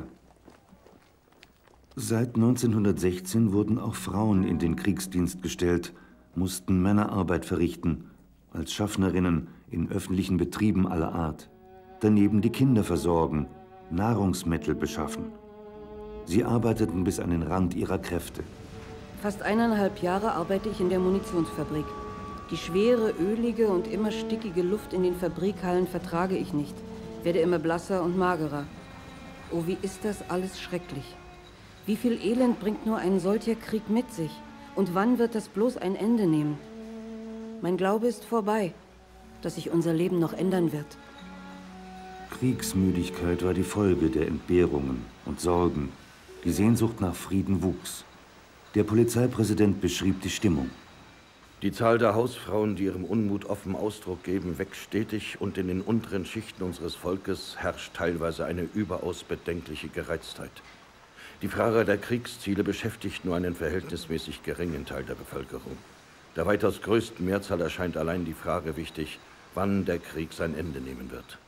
Seit 1916 wurden auch Frauen in den Kriegsdienst gestellt, mussten Männerarbeit verrichten, als Schaffnerinnen in öffentlichen Betrieben aller Art. Daneben die Kinder versorgen, Nahrungsmittel beschaffen. Sie arbeiteten bis an den Rand ihrer Kräfte. Fast 1,5 Jahre arbeite ich in der Munitionsfabrik. Die schwere, ölige und immer stickige Luft in den Fabrikhallen vertrage ich nicht, werde immer blasser und magerer. Oh, wie ist das alles schrecklich. Wie viel Elend bringt nur ein solcher Krieg mit sich? Und wann wird das bloß ein Ende nehmen? Mein Glaube ist vorbei, dass sich unser Leben noch ändern wird. Kriegsmüdigkeit war die Folge der Entbehrungen und Sorgen. Die Sehnsucht nach Frieden wuchs. Der Polizeipräsident beschrieb die Stimmung. Die Zahl der Hausfrauen, die ihrem Unmut offen Ausdruck geben, wächst stetig, und in den unteren Schichten unseres Volkes herrscht teilweise eine überaus bedenkliche Gereiztheit. Die Frage der Kriegsziele beschäftigt nur einen verhältnismäßig geringen Teil der Bevölkerung. Der weitaus größten Mehrzahl erscheint allein die Frage wichtig, wann der Krieg sein Ende nehmen wird.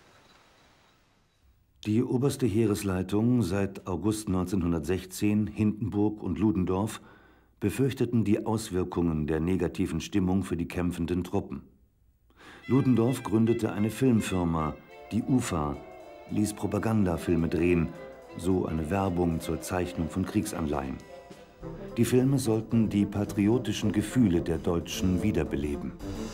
Die oberste Heeresleitung, seit August 1916, Hindenburg und Ludendorff, befürchteten die Auswirkungen der negativen Stimmung für die kämpfenden Truppen. Ludendorff gründete eine Filmfirma, die UFA, ließ Propagandafilme drehen, so eine Werbung zur Zeichnung von Kriegsanleihen. Die Filme sollten die patriotischen Gefühle der Deutschen wiederbeleben.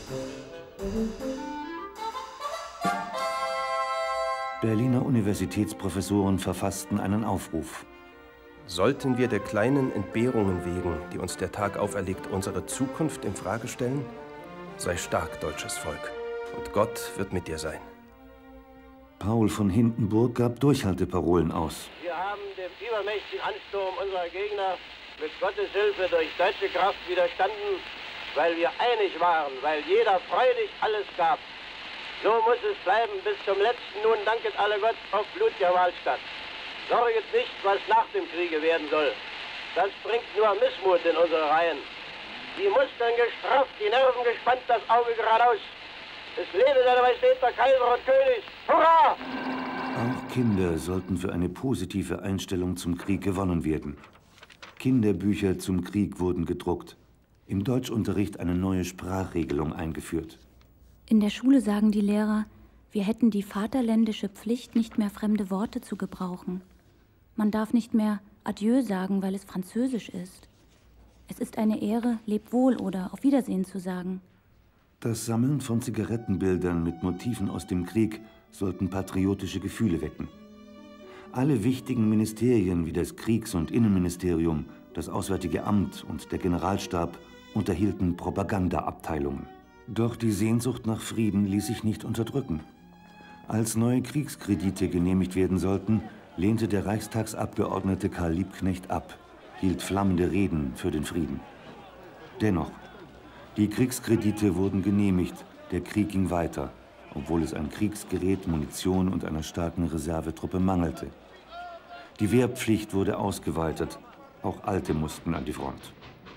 Berliner Universitätsprofessoren verfassten einen Aufruf. Sollten wir der kleinen Entbehrungen wegen, die uns der Tag auferlegt, unsere Zukunft in Frage stellen? Sei stark, deutsches Volk, und Gott wird mit dir sein. Paul von Hindenburg gab Durchhalteparolen aus. Wir haben dem übermächtigen Ansturm unserer Gegner mit Gottes Hilfe durch deutsche Kraft widerstanden, weil wir einig waren, weil jeder freudig alles gab. So muss es bleiben bis zum letzten. Nun danket alle Gott auf blutiger Wahlstatt. Sorget nicht, was nach dem Kriege werden soll. Das bringt nur Missmut in unsere Reihen. Die Muskeln gestrafft, die Nerven gespannt, das Auge geradeaus. Es lebe seine Majestät der Kaiser und König. Hurra! Auch Kinder sollten für eine positive Einstellung zum Krieg gewonnen werden. Kinderbücher zum Krieg wurden gedruckt. Im Deutschunterricht eine neue Sprachregelung eingeführt. In der Schule sagen die Lehrer, wir hätten die vaterländische Pflicht, nicht mehr fremde Worte zu gebrauchen. Man darf nicht mehr Adieu sagen, weil es französisch ist. Es ist eine Ehre, leb wohl oder auf Wiedersehen zu sagen. Das Sammeln von Zigarettenbildern mit Motiven aus dem Krieg sollten patriotische Gefühle wecken. Alle wichtigen Ministerien wie das Kriegs- und Innenministerium, das Auswärtige Amt und der Generalstab unterhielten Propagandaabteilungen. Doch die Sehnsucht nach Frieden ließ sich nicht unterdrücken. Als neue Kriegskredite genehmigt werden sollten, lehnte der Reichstagsabgeordnete Karl Liebknecht ab, hielt flammende Reden für den Frieden. Dennoch, die Kriegskredite wurden genehmigt, der Krieg ging weiter. obwohl es an Kriegsgerät, Munition und einer starken Reservetruppe mangelte. Die Wehrpflicht wurde ausgeweitet, auch Alte mussten an die Front.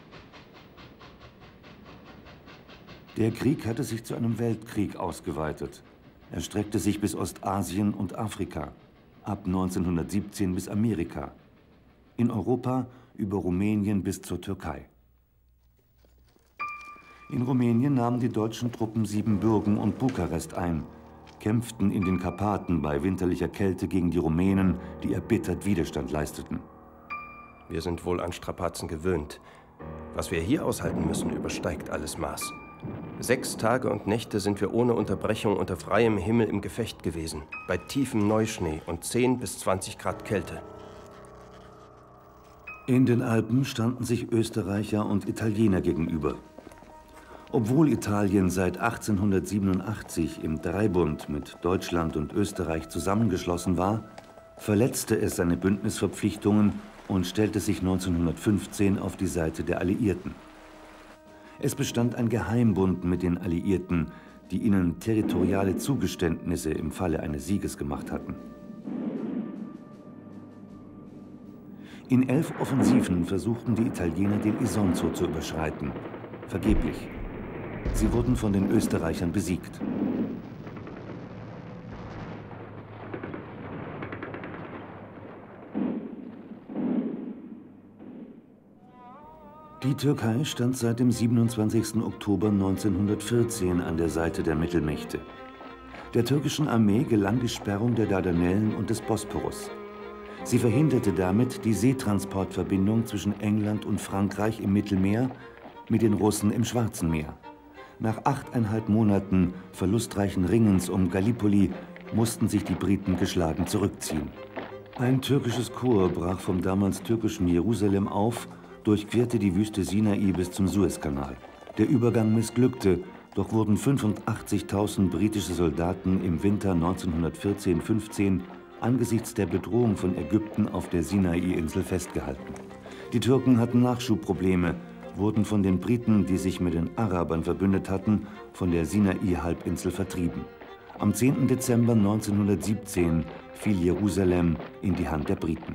Der Krieg hatte sich zu einem Weltkrieg ausgeweitet. Er streckte sich bis Ostasien und Afrika, ab 1917 bis Amerika, in Europa über Rumänien bis zur Türkei. In Rumänien nahmen die deutschen Truppen Siebenbürgen und Bukarest ein, kämpften in den Karpaten bei winterlicher Kälte gegen die Rumänen, die erbittert Widerstand leisteten. Wir sind wohl an Strapazen gewöhnt. Was wir hier aushalten müssen, übersteigt alles Maß. 6 Tage und Nächte sind wir ohne Unterbrechung unter freiem Himmel im Gefecht gewesen, bei tiefem Neuschnee und 10 bis 20 Grad Kälte. In den Alpen standen sich Österreicher und Italiener gegenüber. Obwohl Italien seit 1887 im Dreibund mit Deutschland und Österreich zusammengeschlossen war, verletzte es seine Bündnisverpflichtungen und stellte sich 1915 auf die Seite der Alliierten. Es bestand ein Geheimbund mit den Alliierten, die ihnen territoriale Zugeständnisse im Falle eines Sieges gemacht hatten. In 11 Offensiven versuchten die Italiener, den Isonzo zu überschreiten. Vergeblich. Sie wurden von den Österreichern besiegt. Die Türkei stand seit dem 27. Oktober 1914 an der Seite der Mittelmächte. Der türkischen Armee gelang die Sperrung der Dardanellen und des Bosporus. Sie verhinderte damit die Seetransportverbindung zwischen England und Frankreich im Mittelmeer mit den Russen im Schwarzen Meer. Nach 8,5 Monaten verlustreichen Ringens um Gallipoli mussten sich die Briten geschlagen zurückziehen. Ein türkisches Korps brach vom damals türkischen Jerusalem auf, durchquerte die Wüste Sinai bis zum Suezkanal. Der Übergang missglückte, doch wurden 85.000 britische Soldaten im Winter 1914-15 angesichts der Bedrohung von Ägypten auf der Sinai-Insel festgehalten. Die Türken hatten Nachschubprobleme, wurden von den Briten, die sich mit den Arabern verbündet hatten, von der Sinai-Halbinsel vertrieben. Am 10. Dezember 1917 fiel Jerusalem in die Hand der Briten.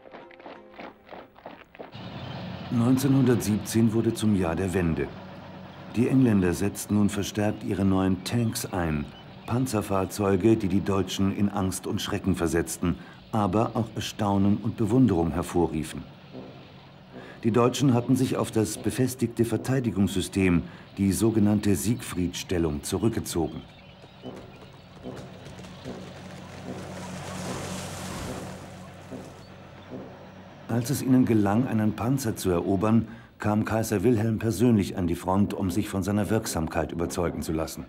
1917 wurde zum Jahr der Wende. Die Engländer setzten nun verstärkt ihre neuen Tanks ein, Panzerfahrzeuge, die die Deutschen in Angst und Schrecken versetzten, aber auch Erstaunen und Bewunderung hervorriefen. Die Deutschen hatten sich auf das befestigte Verteidigungssystem, die sogenannte Siegfriedstellung, zurückgezogen. Als es ihnen gelang, einen Panzer zu erobern, kam Kaiser Wilhelm persönlich an die Front, um sich von seiner Wirksamkeit überzeugen zu lassen.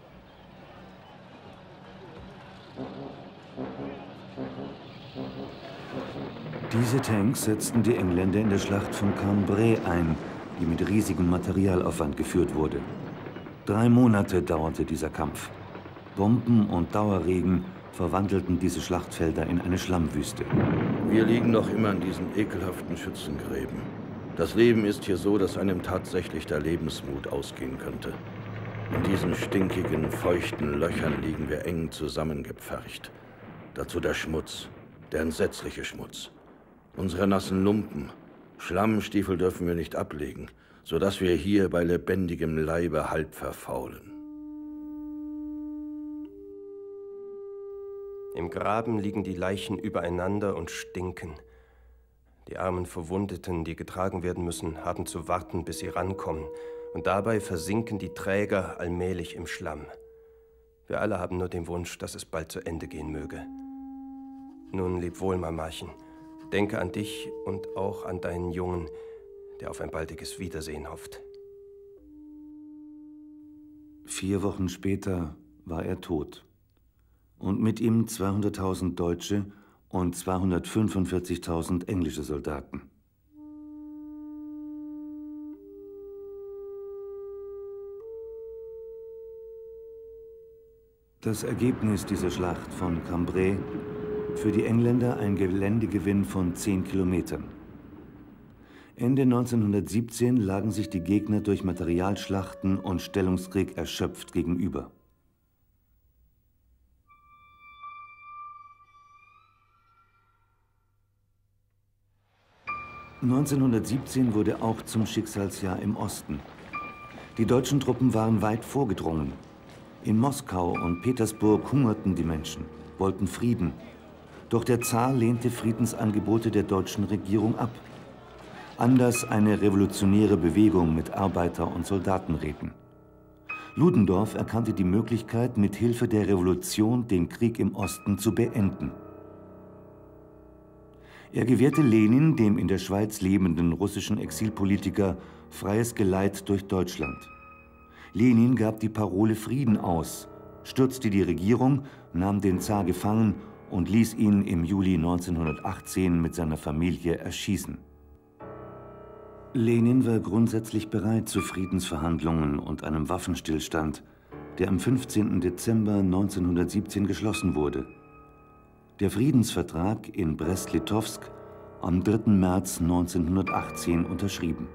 Diese Tanks setzten die Engländer in der Schlacht von Cambrai ein, die mit riesigem Materialaufwand geführt wurde. 3 Monate dauerte dieser Kampf. Bomben und Dauerregen verwandelten diese Schlachtfelder in eine Schlammwüste. Wir liegen noch immer in diesen ekelhaften Schützengräben. Das Leben ist hier so, dass einem tatsächlich der Lebensmut ausgehen könnte. In diesen stinkigen, feuchten Löchern liegen wir eng zusammengepfercht. Dazu der Schmutz, der entsetzliche Schmutz. Unsere nassen Lumpen, Schlammstiefel dürfen wir nicht ablegen, sodass wir hier bei lebendigem Leibe halb verfaulen. Im Graben liegen die Leichen übereinander und stinken. Die armen Verwundeten, die getragen werden müssen, haben zu warten, bis sie rankommen. Und dabei versinken die Träger allmählich im Schlamm. Wir alle haben nur den Wunsch, dass es bald zu Ende gehen möge. Nun, leb wohl, Mamachen. Denke an dich und auch an deinen Jungen, der auf ein baldiges Wiedersehen hofft. 4 Wochen später war er tot. Und mit ihm 200.000 deutsche und 245.000 englische Soldaten. Das Ergebnis dieser Schlacht von Cambrai: für die Engländer ein Geländegewinn von 10 Kilometern. Ende 1917 lagen sich die Gegner durch Materialschlachten und Stellungskrieg erschöpft gegenüber. 1917 wurde auch zum Schicksalsjahr im Osten. Die deutschen Truppen waren weit vorgedrungen. In Moskau und Petersburg hungerten die Menschen, wollten Frieden. Doch der Zar lehnte Friedensangebote der deutschen Regierung ab. Anders eine revolutionäre Bewegung mit Arbeiter- und Soldatenräten. Ludendorff erkannte die Möglichkeit, mit Hilfe der Revolution den Krieg im Osten zu beenden. Er gewährte Lenin, dem in der Schweiz lebenden russischen Exilpolitiker, freies Geleit durch Deutschland. Lenin gab die Parole Frieden aus, stürzte die Regierung, nahm den Zar gefangen und ließ ihn im Juli 1918 mit seiner Familie erschießen. Lenin war grundsätzlich bereit zu Friedensverhandlungen und einem Waffenstillstand, der am 15. Dezember 1917 geschlossen wurde. Der Friedensvertrag in Brest-Litowsk am 3. März 1918 unterschrieben.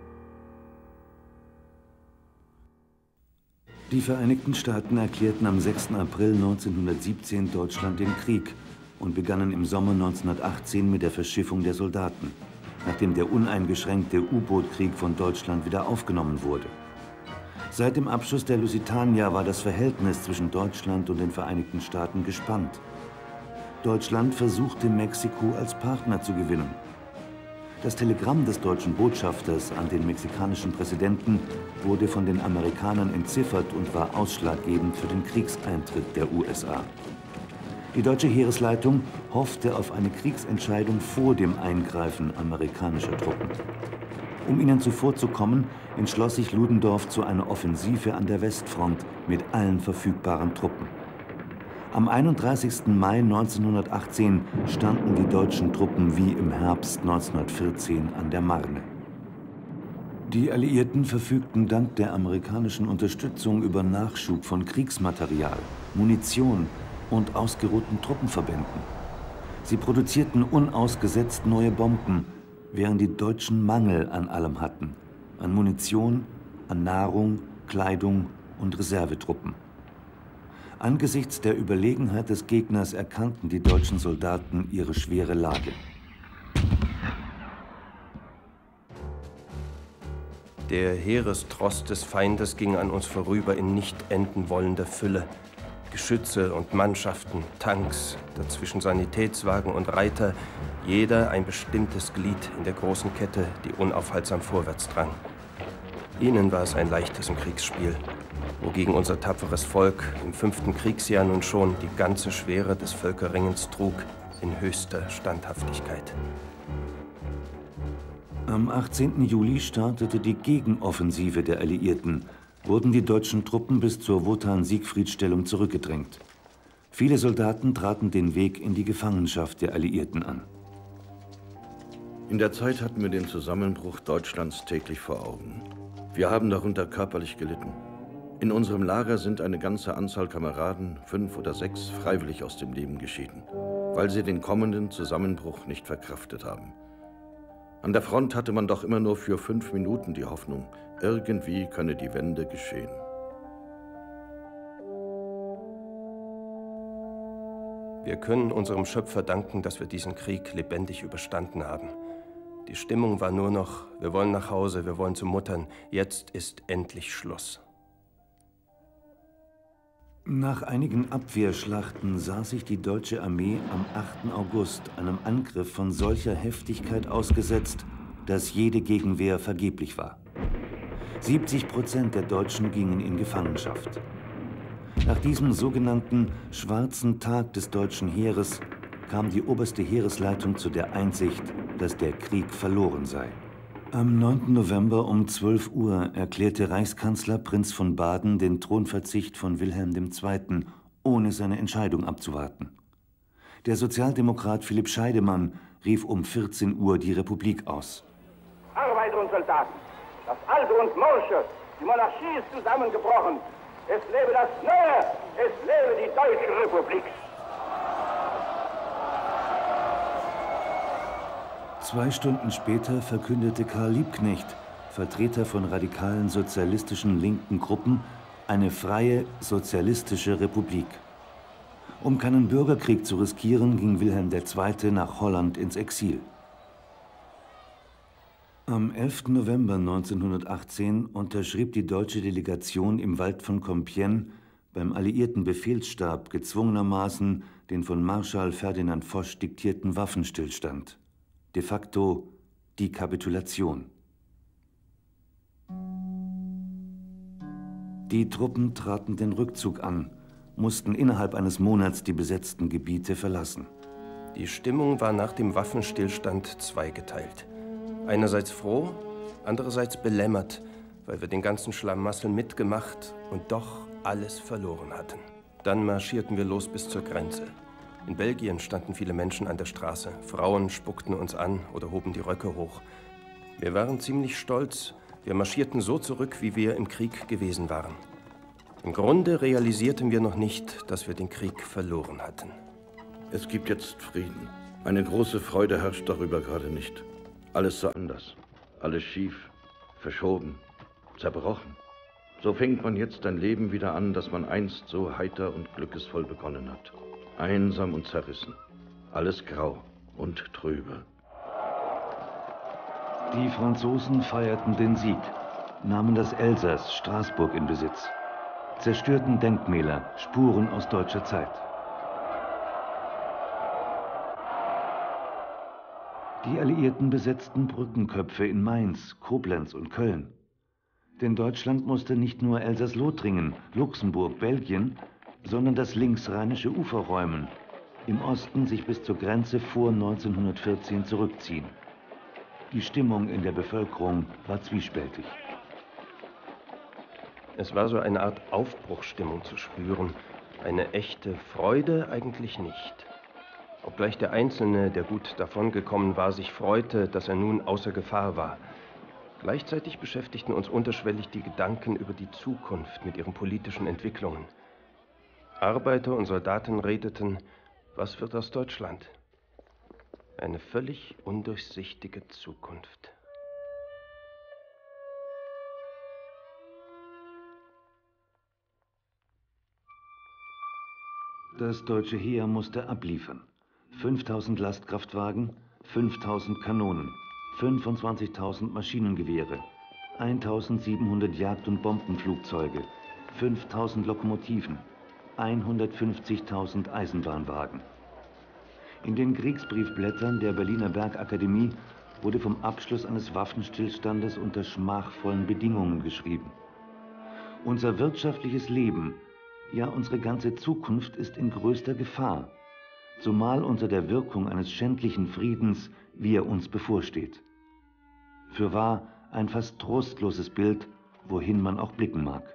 Die Vereinigten Staaten erklärten am 6. April 1917 Deutschland den Krieg und begannen im Sommer 1918 mit der Verschiffung der Soldaten, nachdem der uneingeschränkte U-Boot-Krieg von Deutschland wieder aufgenommen wurde. Seit dem Abschuss der Lusitania war das Verhältnis zwischen Deutschland und den Vereinigten Staaten gespannt. Deutschland versuchte, Mexiko als Partner zu gewinnen. Das Telegramm des deutschen Botschafters an den mexikanischen Präsidenten wurde von den Amerikanern entziffert und war ausschlaggebend für den Kriegseintritt der USA. Die deutsche Heeresleitung hoffte auf eine Kriegsentscheidung vor dem Eingreifen amerikanischer Truppen. Um ihnen zuvorzukommen, entschloss sich Ludendorff zu einer Offensive an der Westfront mit allen verfügbaren Truppen. Am 31. Mai 1918 standen die deutschen Truppen wie im Herbst 1914 an der Marne. Die Alliierten verfügten dank der amerikanischen Unterstützung über Nachschub von Kriegsmaterial, Munition und ausgeruhten Truppenverbänden. Sie produzierten unausgesetzt neue Bomben, während die Deutschen Mangel an allem hatten: an Munition, an Nahrung, Kleidung und Reservetruppen. Angesichts der Überlegenheit des Gegners erkannten die deutschen Soldaten ihre schwere Lage. Der Heerestross des Feindes ging an uns vorüber in nicht enden wollender Fülle. Geschütze und Mannschaften, Tanks, dazwischen Sanitätswagen und Reiter, jeder ein bestimmtes Glied in der großen Kette, die unaufhaltsam vorwärts drang. Ihnen war es ein leichtes Kriegsspiel, wogegen unser tapferes Volk im 5. Kriegsjahr nun schon die ganze Schwere des Völkerringens trug, in höchster Standhaftigkeit. Am 18. Juli startete die Gegenoffensive der Alliierten, wurden die deutschen Truppen bis zur Wotan-Siegfried-Stellung zurückgedrängt. Viele Soldaten traten den Weg in die Gefangenschaft der Alliierten an. In der Zeit hatten wir den Zusammenbruch Deutschlands täglich vor Augen. Wir haben darunter körperlich gelitten. In unserem Lager sind eine ganze Anzahl Kameraden, 5 oder 6, freiwillig aus dem Leben geschieden, weil sie den kommenden Zusammenbruch nicht verkraftet haben. An der Front hatte man doch immer nur für 5 Minuten die Hoffnung, irgendwie könne die Wende geschehen. Wir können unserem Schöpfer danken, dass wir diesen Krieg lebendig überstanden haben. Die Stimmung war nur noch: wir wollen nach Hause, wir wollen zu Muttern, jetzt ist endlich Schluss. Nach einigen Abwehrschlachten sah sich die deutsche Armee am 8. August einem Angriff von solcher Heftigkeit ausgesetzt, dass jede Gegenwehr vergeblich war. 70% der Deutschen gingen in Gefangenschaft. Nach diesem sogenannten Schwarzen Tag des deutschen Heeres kam die oberste Heeresleitung zu der Einsicht, dass der Krieg verloren sei. Am 9. November um 12 Uhr erklärte Reichskanzler Prinz von Baden den Thronverzicht von Wilhelm II., ohne seine Entscheidung abzuwarten. Der Sozialdemokrat Philipp Scheidemann rief um 14 Uhr die Republik aus. Arbeiter und Soldaten, das Alte und Morsche, die Monarchie ist zusammengebrochen. Es lebe das Neue, es lebe die Deutsche Republik. 2 Stunden später verkündete Karl Liebknecht, Vertreter von radikalen sozialistischen linken Gruppen, eine freie sozialistische Republik. Um keinen Bürgerkrieg zu riskieren, ging Wilhelm II. Nach Holland ins Exil. Am 11. November 1918 unterschrieb die deutsche Delegation im Wald von Compiègne beim alliierten Befehlsstab gezwungenermaßen den von Marschall Ferdinand Foch diktierten Waffenstillstand. De facto die Kapitulation. Die Truppen traten den Rückzug an, mussten innerhalb eines Monats die besetzten Gebiete verlassen. Die Stimmung war nach dem Waffenstillstand zweigeteilt. Einerseits froh, andererseits belämmert, weil wir den ganzen Schlamassel mitgemacht und doch alles verloren hatten. Dann marschierten wir los bis zur Grenze. In Belgien standen viele Menschen an der Straße. Frauen spuckten uns an oder hoben die Röcke hoch. Wir waren ziemlich stolz. Wir marschierten so zurück, wie wir im Krieg gewesen waren. Im Grunde realisierten wir noch nicht, dass wir den Krieg verloren hatten. Es gibt jetzt Frieden. Eine große Freude herrscht darüber gerade nicht. Alles so anders. Alles schief, verschoben, zerbrochen. So fängt man jetzt ein Leben wieder an, das man einst so heiter und glückesvoll begonnen hat. Einsam und zerrissen. Alles grau und trübe. Die Franzosen feierten den Sieg, nahmen das Elsass, Straßburg in Besitz, zerstörten Denkmäler, Spuren aus deutscher Zeit. Die Alliierten besetzten Brückenköpfe in Mainz, Koblenz und Köln. Denn Deutschland musste nicht nur Elsass-Lothringen, Luxemburg, Belgien, sondern das linksrheinische Ufer räumen, im Osten sich bis zur Grenze vor 1914 zurückziehen. Die Stimmung in der Bevölkerung war zwiespältig. Es war so eine Art Aufbruchsstimmung zu spüren. Eine echte Freude eigentlich nicht. Obgleich der Einzelne, der gut davongekommen war, sich freute, dass er nun außer Gefahr war. Gleichzeitig beschäftigten uns unterschwellig die Gedanken über die Zukunft mit ihren politischen Entwicklungen. Arbeiter und Soldaten redeten, was wird aus Deutschland? Eine völlig undurchsichtige Zukunft. Das deutsche Heer musste abliefern. 5000 Lastkraftwagen, 5000 Kanonen, 25.000 Maschinengewehre, 1700 Jagd- und Bombenflugzeuge, 5000 Lokomotiven, 150.000 Eisenbahnwagen. In den Kriegsbriefblättern der Berliner Bergakademie wurde vom Abschluss eines Waffenstillstandes unter schmachvollen Bedingungen geschrieben. Unser wirtschaftliches Leben, ja unsere ganze Zukunft ist in größter Gefahr, zumal unter der Wirkung eines schändlichen Friedens, wie er uns bevorsteht. Fürwahr ein fast trostloses Bild, wohin man auch blicken mag.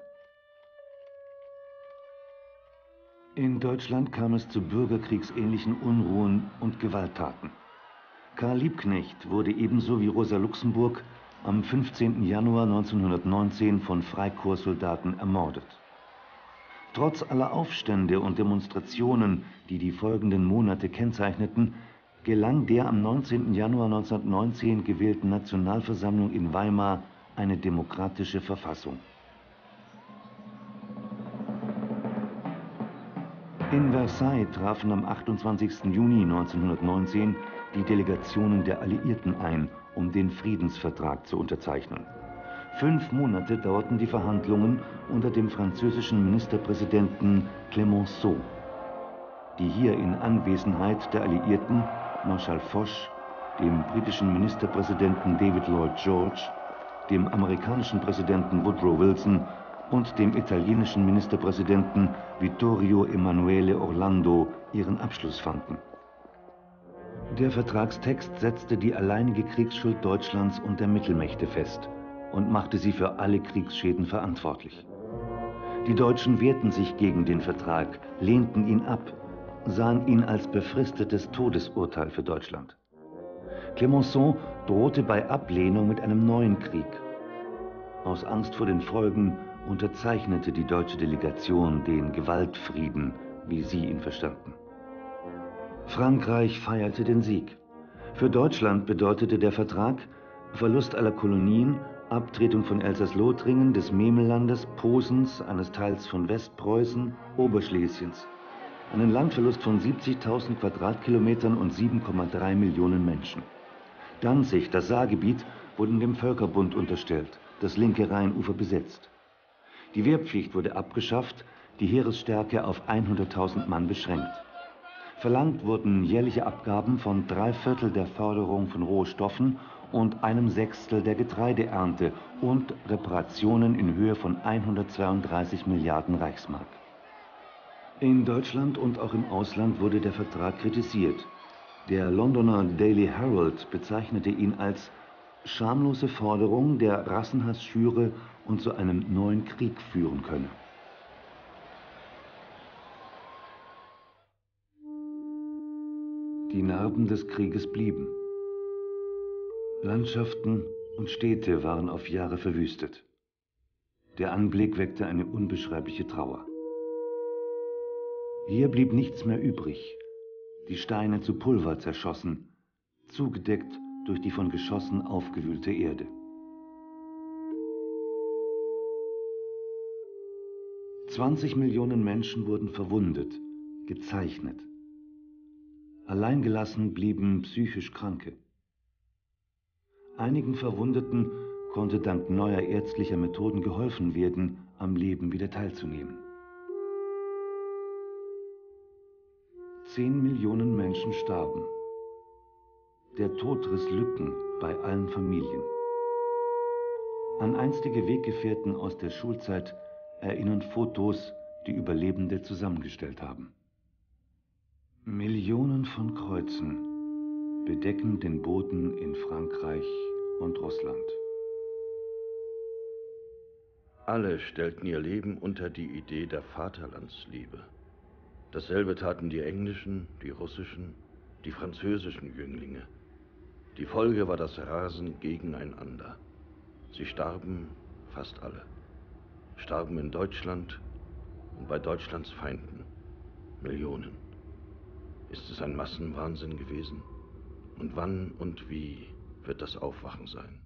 In Deutschland kam es zu bürgerkriegsähnlichen Unruhen und Gewalttaten. Karl Liebknecht wurde ebenso wie Rosa Luxemburg am 15. Januar 1919 von Freikorpssoldaten ermordet. Trotz aller Aufstände und Demonstrationen, die die folgenden Monate kennzeichneten, gelang der am 19. Januar 1919 gewählten Nationalversammlung in Weimar eine demokratische Verfassung. In Versailles trafen am 28. Juni 1919 die Delegationen der Alliierten ein, um den Friedensvertrag zu unterzeichnen. 5 Monate dauerten die Verhandlungen unter dem französischen Ministerpräsidenten Clemenceau. Die hier in Anwesenheit der Alliierten Marschall Foch, dem britischen Ministerpräsidenten David Lloyd George, dem amerikanischen Präsidenten Woodrow Wilson und dem italienischen Ministerpräsidenten Vittorio Emanuele Orlando ihren Abschluss fanden. Der Vertragstext setzte die alleinige Kriegsschuld Deutschlands und der Mittelmächte fest und machte sie für alle Kriegsschäden verantwortlich. Die Deutschen wehrten sich gegen den Vertrag, lehnten ihn ab, sahen ihn als befristetes Todesurteil für Deutschland. Clemenceau drohte bei Ablehnung mit einem neuen Krieg. Aus Angst vor den Folgen unterzeichnete die deutsche Delegation den Gewaltfrieden, wie sie ihn verstanden. Frankreich feierte den Sieg. Für Deutschland bedeutete der Vertrag Verlust aller Kolonien, Abtretung von Elsass-Lothringen, des Memellandes, Posens, eines Teils von Westpreußen, Oberschlesiens. Einen Landverlust von 70.000 Quadratkilometern und 7,3 Millionen Menschen. Danzig, das Saargebiet, wurden dem Völkerbund unterstellt, das linke Rheinufer besetzt. Die Wehrpflicht wurde abgeschafft, die Heeresstärke auf 100.000 Mann beschränkt. Verlangt wurden jährliche Abgaben von 3/4 der Förderung von Rohstoffen und 1/6 der Getreideernte und Reparationen in Höhe von 132 Milliarden Reichsmark. In Deutschland und auch im Ausland wurde der Vertrag kritisiert. Der Londoner Daily Herald bezeichnete ihn als schamlose Forderung, der Rassenhass schüre und zu einem neuen Krieg führen könne. Die Narben des Krieges blieben. Landschaften und Städte waren auf Jahre verwüstet. Der Anblick weckte eine unbeschreibliche Trauer. Hier blieb nichts mehr übrig, die Steine zu Pulver zerschossen, zugedeckt durch die von Geschossen aufgewühlte Erde. 20 Millionen Menschen wurden verwundet, gezeichnet. Alleingelassen blieben psychisch Kranke. Einigen Verwundeten konnte dank neuer ärztlicher Methoden geholfen werden, am Leben wieder teilzunehmen. 10 Millionen Menschen starben. Der Tod riss Lücken bei allen Familien. An einstige Weggefährten aus der Schulzeit erinnern Fotos, die Überlebende zusammengestellt haben. Millionen von Kreuzen bedecken den Boden in Frankreich und Russland. Alle stellten ihr Leben unter die Idee der Vaterlandsliebe. Dasselbe taten die englischen, die russischen, die französischen Jünglinge. Die Folge war das Rasen gegeneinander. Sie starben, fast alle. Starben in Deutschland und bei Deutschlands Feinden. Millionen. Ist es ein Massenwahnsinn gewesen? Und wann und wie wird das Aufwachen sein?